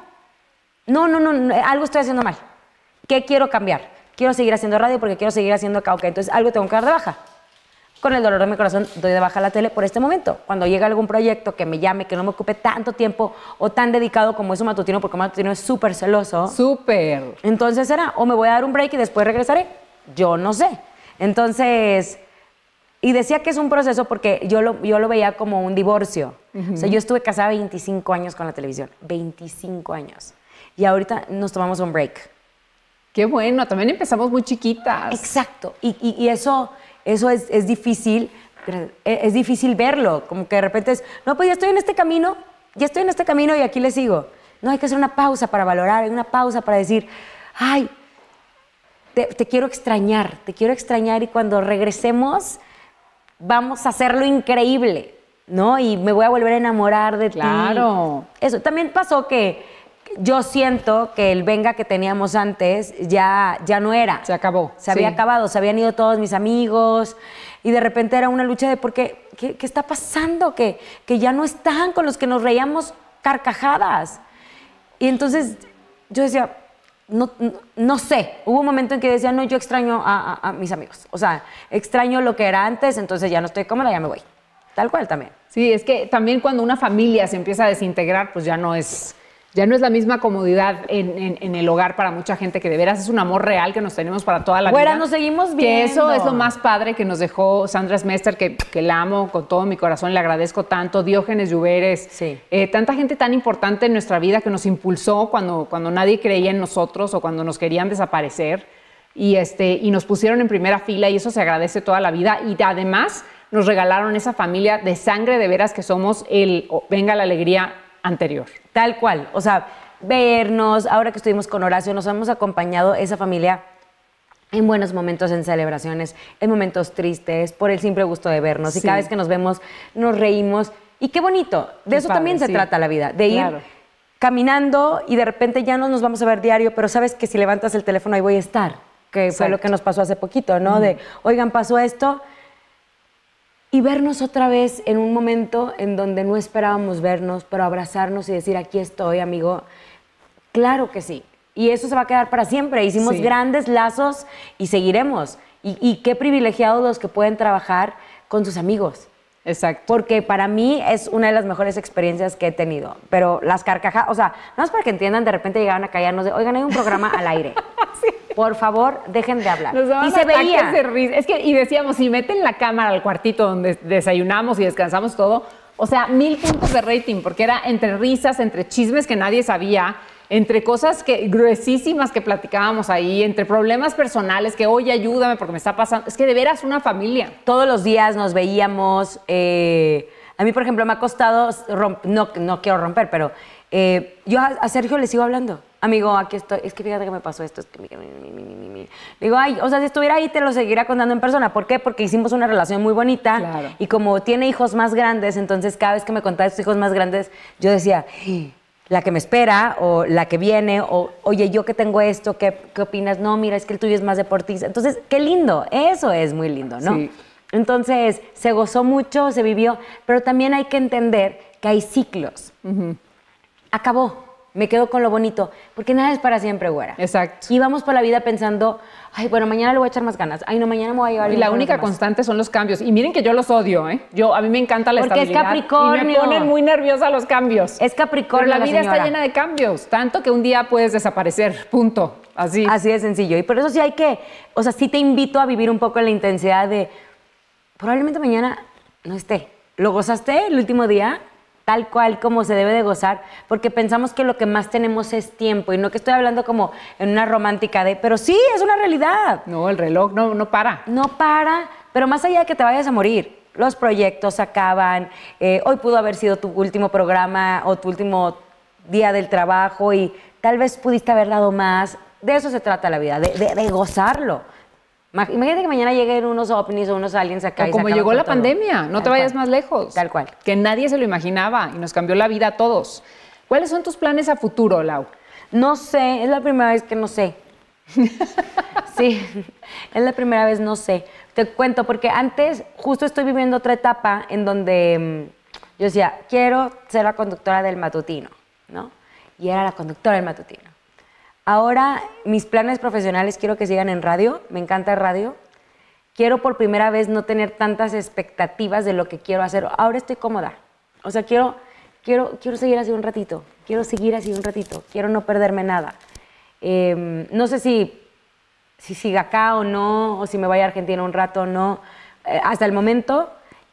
algo estoy haciendo mal. ¿Qué quiero cambiar? Quiero seguir haciendo radio porque quiero seguir haciendo karaoke. Entonces algo tengo que dar de baja. Con el dolor de mi corazón doy de baja la tele por este momento. Cuando llega algún proyecto que me llame, que no me ocupe tanto tiempo o tan dedicado como es un matutino, porque un matutino es súper celoso. Súper. Entonces era, o me voy a dar un break y después regresaré. Yo no sé. Entonces, y decía que es un proceso porque yo lo veía como un divorcio. O sea, yo estuve casada 25 años con la televisión. 25 años. Y ahorita nos tomamos un break. Qué bueno, también empezamos muy chiquitas. Exacto. Y eso es difícil. Es difícil verlo. Como que de repente es, no, pues ya estoy en este camino y aquí le sigo. No, hay que hacer una pausa para valorar, hay una pausa para decir, ay, te quiero extrañar y cuando regresemos vamos a hacerlo increíble, ¿no? Y me voy a volver a enamorar de ti. Claro. Eso. También pasó que yo siento que el venga que teníamos antes ya no era. Se acabó. Se había sí. acabado, se habían ido todos mis amigos y de repente era una lucha de ¿qué está pasando? Que ya no están con los que nos reíamos carcajadas. Y entonces yo decía, no sé, hubo un momento en que decía, no, yo extraño a mis amigos. O sea, extraño lo que era antes, entonces ya no estoy cómoda, ya me voy. Tal cual también. Sí, es que también cuando una familia se empieza a desintegrar, pues ya no es la misma comodidad en el hogar para mucha gente, que de veras es un amor real que nos tenemos para toda la Güera, vida. nos seguimos viendo. Que eso es lo más padre que nos dejó Sandra Smester, que la amo con todo mi corazón, le agradezco tanto. Diógenes Lluveres, Sí. Tanta gente tan importante en nuestra vida que nos impulsó cuando nadie creía en nosotros o cuando nos querían desaparecer y nos pusieron en primera fila, y eso se agradece toda la vida. Y además nos regalaron esa familia de sangre, de veras, que somos Venga la Alegría anterior. Tal cual. O sea, vernos, ahora que estuvimos con Horacio, nos hemos acompañado esa familia en buenos momentos, en celebraciones, en momentos tristes, por el simple gusto de vernos. Sí. Y cada vez que nos vemos, nos reímos. Y qué bonito. De Qué eso padre, también se sí. trata la vida. De ir Claro. caminando y de repente ya no nos vamos a ver diario, pero sabes que si levantas el teléfono ahí voy a estar. Que fue lo que nos pasó hace poquito, ¿no? De, oigan, pasó esto. Y vernos otra vez en un momento en donde no esperábamos vernos, pero abrazarnos y decir, aquí estoy, amigo. Claro que sí. Y eso se va a quedar para siempre. Hicimos Sí. grandes lazos y seguiremos. Y qué privilegiados los que pueden trabajar con sus amigos. Exacto. Porque para mí es una de las mejores experiencias que he tenido. Pero las carcajadas, o sea, nada más para que entiendan, de repente llegaban a callarnos de, oigan, hay un programa al aire. Sí. Por favor, dejen de hablar. Nos daban Y se ataques veía. de risa. Es que, y decíamos, si meten la cámara al cuartito donde desayunamos y descansamos todo, o sea, 1000 puntos de rating, porque era entre risas, entre chismes que nadie sabía, entre cosas gruesísimas que platicábamos ahí, entre problemas personales que, oye, ayúdame porque me está pasando. Es que de veras una familia. Todos los días nos veíamos. A mí, por ejemplo, me ha costado, no quiero romper, pero yo a Sergio le sigo hablando. Amigo, aquí estoy, es que fíjate que me pasó esto, es que digo, ay, o sea, si estuviera ahí te lo seguiría contando en persona. ¿Por qué? Porque hicimos una relación muy bonita. Claro. Y como tiene hijos más grandes, entonces cada vez que me contaba sus hijos más grandes, yo decía, la que me espera o la que viene, o oye, yo que tengo esto, ¿qué opinas? No, mira, es que el tuyo es más deportista. Entonces, qué lindo, eso es muy lindo, ¿no? Sí. Entonces, se gozó mucho, se vivió, pero también hay que entender que hay ciclos. Acabó, me quedo con lo bonito, porque nada es para siempre, güera. Exacto. Y vamos por la vida pensando, ay, bueno, mañana le voy a echar más ganas. Ay, no, mañana me voy a llevar Y bien la con los única demás. constante son los cambios. Y miren que yo los odio, ¿eh? A mí me encanta la Porque es estabilidad. Capricornio. Y me ponen muy nerviosa los cambios. Es Capricornio Pero la vida señora. está llena de cambios. Tanto que un día puedes desaparecer. Punto. Así. Así de sencillo. Y por eso sí hay que, o sea, sí te invito a vivir un poco en la intensidad de, probablemente mañana no esté. ¿Lo gozaste el último día? Tal cual como se debe de gozar, porque pensamos que lo que más tenemos es tiempo, y no que estoy hablando como en una romántica de, pero sí, es una realidad. No, el reloj no para. No para, pero más allá de que te vayas a morir, los proyectos acaban, hoy pudo haber sido tu último programa o tu último día del trabajo y tal vez pudiste haber dado más. De eso se trata la vida, de gozarlo. Imagínate que mañana lleguen unos ovnis o unos aliens acá. O como llegó la pandemia, no te vayas más lejos. Tal cual. Que nadie se lo imaginaba y nos cambió la vida a todos. ¿Cuáles son tus planes a futuro, Lau? No sé, es la primera vez que no sé. Sí, es la primera vez, no sé. Te cuento, porque antes justo estoy viviendo otra etapa en donde yo decía, quiero ser la conductora del matutino, ¿no? Y era la conductora del matutino. Ahora, mis planes profesionales quiero que sigan en radio, me encanta el radio. Quiero por primera vez no tener tantas expectativas de lo que quiero hacer. Ahora estoy cómoda. O sea, quiero seguir así un ratito. Quiero no perderme nada. No sé si siga acá o no, o si me vaya a Argentina un rato o no. Hasta el momento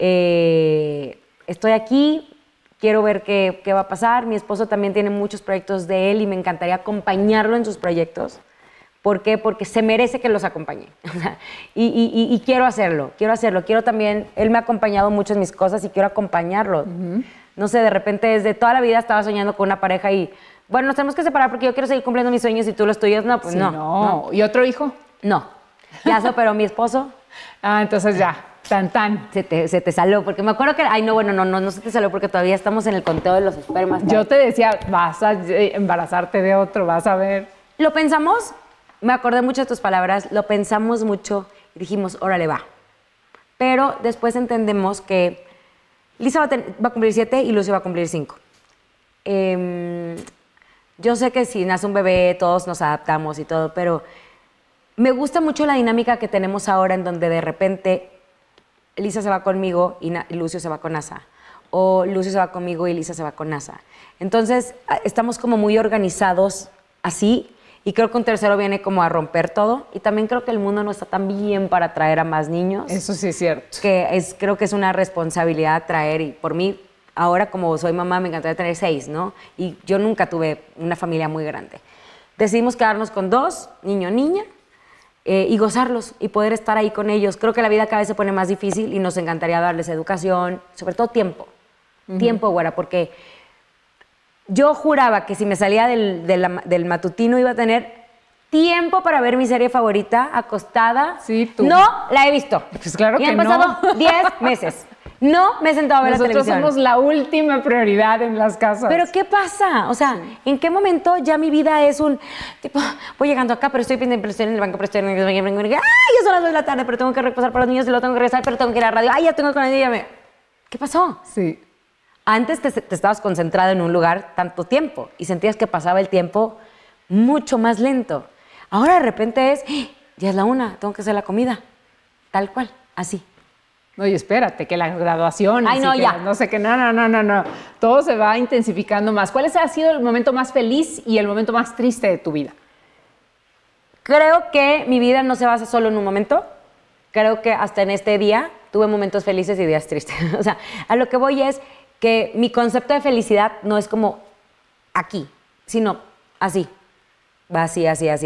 estoy aquí. Quiero ver qué va a pasar. Mi esposo también tiene muchos proyectos de él y me encantaría acompañarlo en sus proyectos. ¿Por qué? Porque se merece que los acompañe. y quiero hacerlo. Quiero también, él me ha acompañado mucho en mis cosas y quiero acompañarlo. No sé, de repente desde toda la vida estaba soñando con una pareja y, bueno, nos tenemos que separar porque yo quiero seguir cumpliendo mis sueños y tú los tuyos. No, pues sí, no. ¿Y otro hijo? No. Ya se operó mi esposo. Entonces ya. Tan. Se te salió, porque me acuerdo que... Ay, no, bueno, no se te salió porque todavía estamos en el conteo de los espermas. Yo te decía, vas a embarazarte de otro, vas a ver. Lo pensamos, me acordé mucho de tus palabras, lo pensamos mucho y dijimos, órale, va. Pero después entendemos que Lisa va a cumplir 7 y Lucio va a cumplir 5. Yo sé que si nace un bebé todos nos adaptamos y todo, pero me gusta mucho la dinámica que tenemos ahora en donde de repente... Lisa se va conmigo y Lucio se va con Asa. O Lucio se va conmigo y Lisa se va con Asa. Entonces, estamos como muy organizados así y creo que un tercero viene como a romper todo. Y también creo que el mundo no está tan bien para traer a más niños. Eso sí es cierto. Creo que es una responsabilidad traer y por mí, ahora como soy mamá, me encantaría tener 6, ¿no? Y yo nunca tuve una familia muy grande. Decidimos quedarnos con 2, niño, niña. Y gozarlos y poder estar ahí con ellos. Creo que la vida cada vez se pone más difícil y nos encantaría darles educación, sobre todo tiempo. Tiempo, güera, porque yo juraba que si me salía del matutino iba a tener tiempo para ver mi serie favorita acostada. Sí, tú. No la he visto. Pues claro que no. Y han pasado 10 meses. No me he sentado a ver la televisión. Nosotros somos la última prioridad en las casas. ¿Pero qué pasa? O sea, ¿en qué momento ya mi vida es un tipo, voy llegando acá, pero estoy en el banco, pero estoy en el banco, ¡ay, ya son las 2 de la tarde, pero tengo que reposar para los niños y lo tengo que regresar, pero tengo que ir a la radio! ¡Ay, ya tengo que con el día! ¿Qué pasó? Sí. Antes te estabas concentrado en un lugar tanto tiempo y sentías que pasaba el tiempo mucho más lento. Ahora de repente ya es la 1, tengo que hacer la comida. Tal cual, así. No, y espérate, que la graduación... Ay, no, ya. No sé qué, no. Todo se va intensificando más. ¿Cuál ha sido el momento más feliz y el momento más triste de tu vida? Creo que mi vida no se basa solo en un momento. Creo que hasta en este día tuve momentos felices y días tristes. O sea, a lo que voy es que mi concepto de felicidad no es como aquí, sino así. Va así.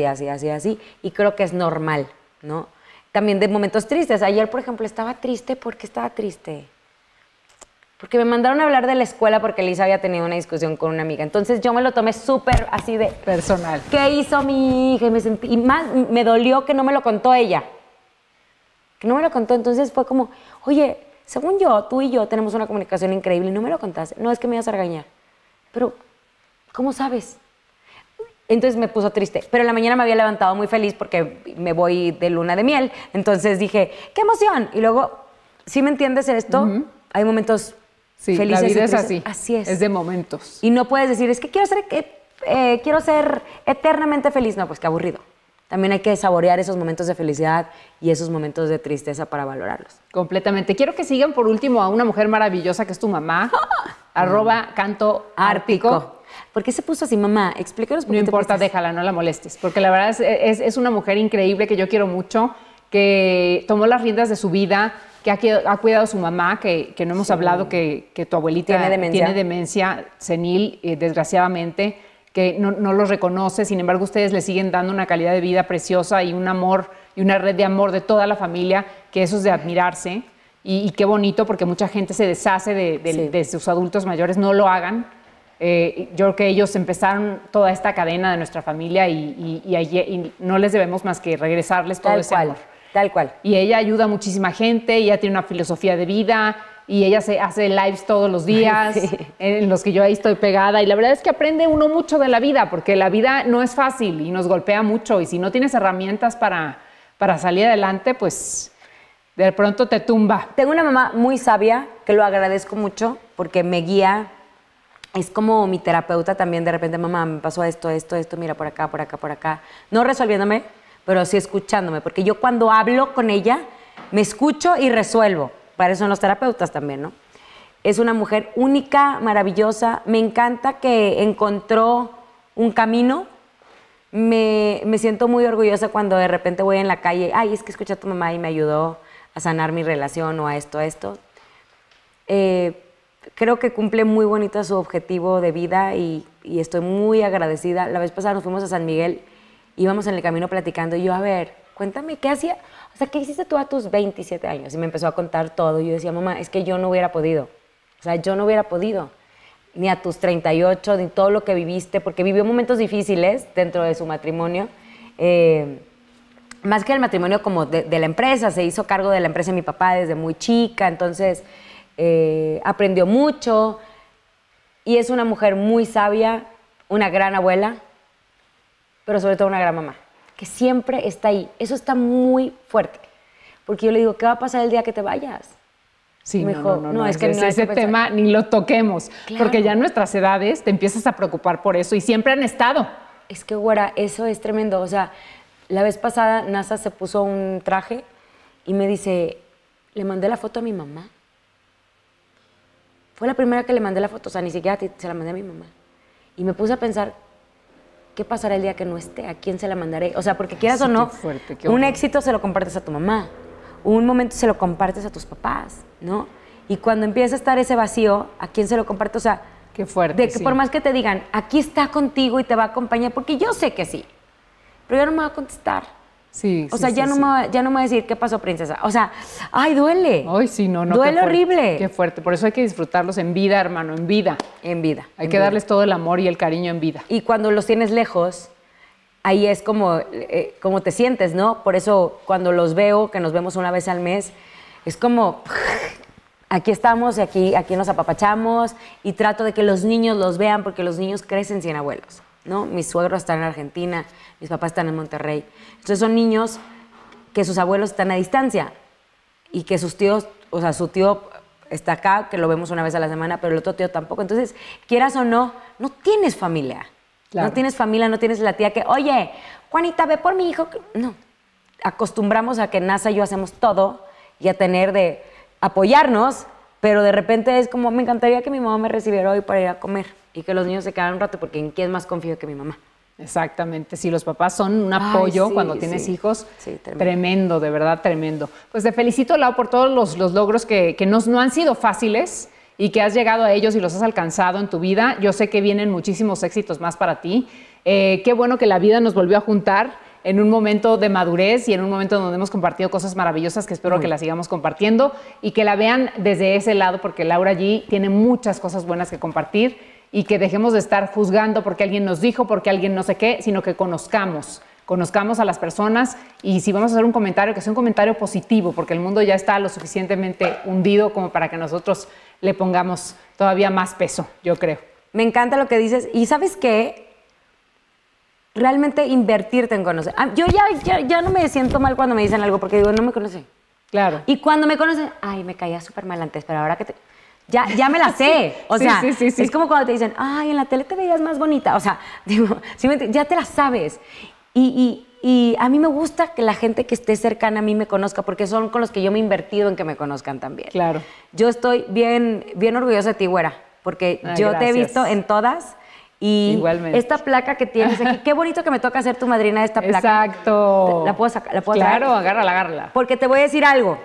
Y creo que es normal, ¿no? También de momentos tristes. Ayer, por ejemplo, estaba triste. ¿Por qué estaba triste? Porque me mandaron a hablar de la escuela porque Lisa había tenido una discusión con una amiga. Entonces yo me lo tomé súper así de... Personal. ¿Qué hizo mi hija? Y más me dolió que no me lo contó ella. Que no me lo contó. Entonces fue como, oye, según yo, tú y yo tenemos una comunicación increíble y no me lo contaste. No, es que me ibas a regañar. Pero, ¿cómo sabes? Entonces me puso triste, pero en la mañana me había levantado muy feliz porque me voy de luna de miel. Entonces dije, ¡qué emoción! Y luego, ¿sí me entiendes esto? Hay momentos felices. La vida es así. Así es. Es de momentos. Y no puedes decir, es que quiero ser eternamente feliz. No, pues qué aburrido. También hay que saborear esos momentos de felicidad y esos momentos de tristeza para valorarlos. Completamente. Quiero que sigan por último a una mujer maravillosa que es tu mamá, @cantoártico. ¿Por qué se puso así, mamá? Explícanos por qué. No importa, déjala, no la molestes. Porque la verdad es una mujer increíble que yo quiero mucho, que tomó las riendas de su vida, que ha cuidado a su mamá, que no hemos hablado, que tu abuelita tiene demencia senil, desgraciadamente, que no los reconoce. Sin embargo, ustedes le siguen dando una calidad de vida preciosa y un amor y una red de amor de toda la familia, que eso es de admirarse. Y qué bonito, porque mucha gente se deshace de sus adultos mayores. No lo hagan. Yo creo que ellos empezaron toda esta cadena de nuestra familia y no les debemos más que regresarles todo ese amor. Tal cual. Y ella ayuda a muchísima gente, ella tiene una filosofía de vida y ella hace lives todos los días sí. En los que yo ahí estoy pegada. Y la verdad es que aprende uno mucho de la vida, porque la vida no es fácil y nos golpea mucho. Y si no tienes herramientas para salir adelante, pues de pronto te tumba. Tengo una mamá muy sabia, que lo agradezco mucho, porque me guía. Es como mi terapeuta también. De repente, mamá, me pasó esto, mira, por acá, por acá, por acá. No resolviéndome, pero sí escuchándome. Porque yo cuando hablo con ella, me escucho y resuelvo. Para eso son los terapeutas también, ¿no? Es una mujer única, maravillosa. Me encanta que encontró un camino. Me siento muy orgullosa cuando de repente voy en la calle. Ay, es que escuché a tu mamá y me ayudó a sanar mi relación o a esto, creo que cumple muy bonito su objetivo de vida y estoy muy agradecida. La vez pasada nos fuimos a San Miguel, íbamos en el camino platicando y yo, a ver, cuéntame, ¿qué hacía? O sea, ¿qué hiciste tú a tus 27 años? Y me empezó a contar todo. Y yo decía, mamá, es que yo no hubiera podido. O sea, yo no hubiera podido. Ni a tus 38, ni todo lo que viviste, porque vivió momentos difíciles dentro de su matrimonio. Más que el matrimonio como de la empresa, se hizo cargo de la empresa de mi papá desde muy chica, entonces aprendió mucho. Y es una mujer muy sabia, una gran abuela, pero sobre todo una gran mamá, que siempre está ahí. Eso está muy fuerte, porque yo le digo, ¿qué va a pasar el día que te vayas? Sí, no, es que ese tema ni lo toquemos, claro. Porque ya en nuestras edades te empiezas a preocupar por eso y siempre han estado. Es que, güera, eso es tremendo. O sea, la vez pasada NASA se puso un traje y me dice, le mandé la foto a mi mamá. Fue la primera que le mandé la foto, o sea, ni siquiera se la mandé a mi mamá. Y me puse a pensar, ¿qué pasará el día que no esté? ¿A quién se la mandaré? O sea, porque quieras o no, un éxito se lo compartes a tu mamá, un momento se lo compartes a tus papás, ¿no? Y cuando empieza a estar ese vacío, ¿a quién se lo compartes? O sea, qué fuerte, de que por más que te digan, aquí está contigo y te va a acompañar, porque yo sé que sí, pero ya no me va a contestar. Sí, o sea, ya no me va a decir, ¿qué pasó, princesa? O sea, ¡ay, duele! Ay, sí, no. Duele horrible. Qué fuerte. Por eso hay que disfrutarlos en vida, hermano, en vida. En vida. Hay que darles todo el amor y el cariño en vida. Y cuando los tienes lejos, ahí es como te sientes, ¿no? Por eso cuando los veo, que nos vemos una vez al mes, es como, aquí estamos y aquí nos apapachamos y trato de que los niños los vean porque los niños crecen sin abuelos, ¿no? Mis suegros están en Argentina, mis papás están en Monterrey. Entonces son niños que sus abuelos están a distancia y que sus tíos, o sea, su tío está acá, que lo vemos una vez a la semana, pero el otro tío tampoco. Entonces, quieras o no, no tienes familia. Claro. No tienes familia, no tienes la tía que, oye, Juanita, ve por mi hijo. No, acostumbramos a que NASA y yo hacemos todo y a tener de apoyarnos, pero de repente es como, me encantaría que mi mamá me recibiera hoy para ir a comer y que los niños se quedaran un rato, porque ¿en quién más confío que mi mamá? Exactamente, sí, los papás son un apoyo cuando tienes hijos, tremendo, de verdad tremendo. Pues te felicito, Lau, por todos los logros que no han sido fáciles y que has llegado a ellos y los has alcanzado en tu vida. Yo sé que vienen muchísimos éxitos más para ti. Qué bueno que la vida nos volvió a juntar en un momento de madurez y en un momento donde hemos compartido cosas maravillosas que espero que las sigamos compartiendo y que la vean desde ese lado, porque Laura G tiene muchas cosas buenas que compartir. Y que dejemos de estar juzgando porque alguien nos dijo, porque alguien no sé qué, sino que conozcamos a las personas, y si vamos a hacer un comentario, que sea un comentario positivo, porque el mundo ya está lo suficientemente hundido como para que nosotros le pongamos todavía más peso, yo creo. Me encanta lo que dices, y ¿sabes qué? Realmente invertirte en conocer. Yo ya no me siento mal cuando me dicen algo, porque digo, no me conoce. Claro. Y cuando me conocen, ay, me caía súper mal antes, pero ahora que te... Ya me la sé. O sea, es como cuando te dicen, ay, en la tele te veías más bonita. O sea, digo, ya te la sabes. Y a mí me gusta que la gente que esté cercana a mí me conozca, porque son con los que yo me he invertido en que me conozcan también. Claro. Yo estoy bien orgullosa de ti, güera, porque yo gracias. te he visto en todas. Y igualmente. Esta placa que tienes aquí, qué bonito que me toca ser tu madrina de esta placa. Exacto. ¿La puedo sacar? ¿La puedo Claro, traer? agárrala. Porque te voy a decir algo.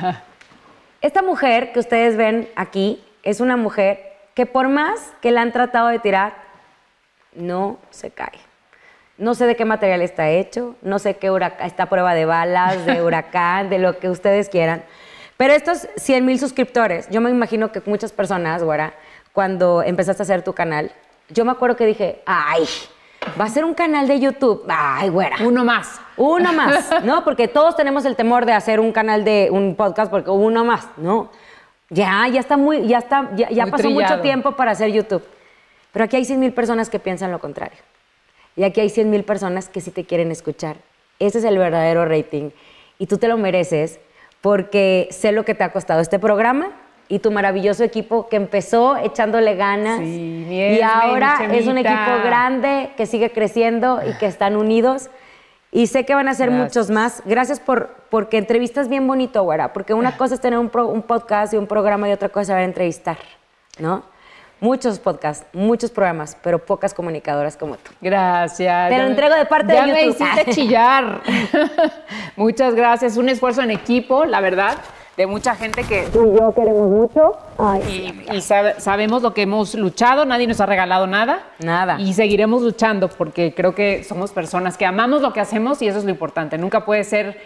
Esta mujer que ustedes ven aquí es una mujer que por más que la han tratado de tirar, no se cae. No sé de qué material está hecho, no sé qué está a prueba de balas, de huracán, de lo que ustedes quieran. Pero estos 100,000 suscriptores, yo me imagino que muchas personas, güera, cuando empezaste a hacer tu canal, yo me acuerdo que dije, ay, Va a ser un canal de YouTube. Ay, güera. Uno más. Uno más, ¿no? Porque todos tenemos el temor de hacer un canal de un podcast porque uno más, ¿no? Ya pasó muy trillado. Mucho tiempo para hacer YouTube. Pero aquí hay 100,000 personas que piensan lo contrario. Y aquí hay 100,000 personas que sí te quieren escuchar. Ese es el verdadero rating. Y tú te lo mereces porque sé lo que te ha costado este programa y tu maravilloso equipo que empezó echándole ganas. Sí, y ahora es un equipo grande que sigue creciendo y que están unidos. Y sé que van a ser muchos más. Gracias porque entrevistas bien bonito, güera. Porque una cosa es tener un podcast y un programa y otra cosa es saber entrevistar, ¿no? Muchos podcasts, muchos programas, pero pocas comunicadoras como tú. Gracias. Te lo entrego de parte de YouTube. Ya me hiciste chillar. Muchas gracias. Un esfuerzo en equipo, la verdad, de mucha gente que Tú y yo queremos mucho. y sabemos lo que hemos luchado. Nadie nos ha regalado nada. Nada. Y seguiremos luchando porque creo que somos personas que amamos lo que hacemos y eso es lo importante. Nunca puedes ser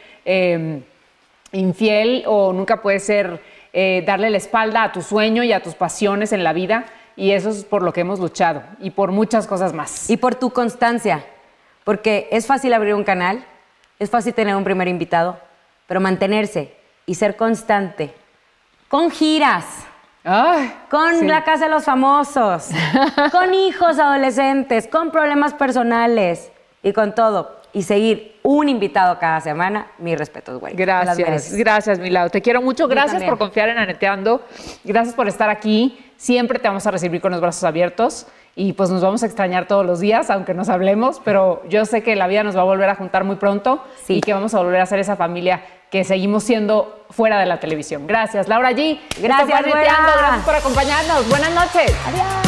infiel o nunca puedes ser darle la espalda a tu sueño y a tus pasiones en la vida. Y eso es por lo que hemos luchado y por muchas cosas más. Y por tu constancia, porque es fácil abrir un canal, es fácil tener un primer invitado, pero mantenerse y ser constante, con giras, con la Casa de los Famosos, con hijos adolescentes, con problemas personales y con todo. Y seguir un invitado cada semana, mis respetos, güey. Gracias, mi Lau. Te quiero mucho. Gracias por confiar en Aneteando. Gracias por estar aquí. Siempre te vamos a recibir con los brazos abiertos y pues nos vamos a extrañar todos los días, aunque nos hablemos, pero yo sé que la vida nos va a volver a juntar muy pronto y que vamos a volver a ser esa familia que seguimos siendo fuera de la televisión. Gracias, Laura G. Gracias, Gracias por acompañarnos. Buenas noches. Adiós.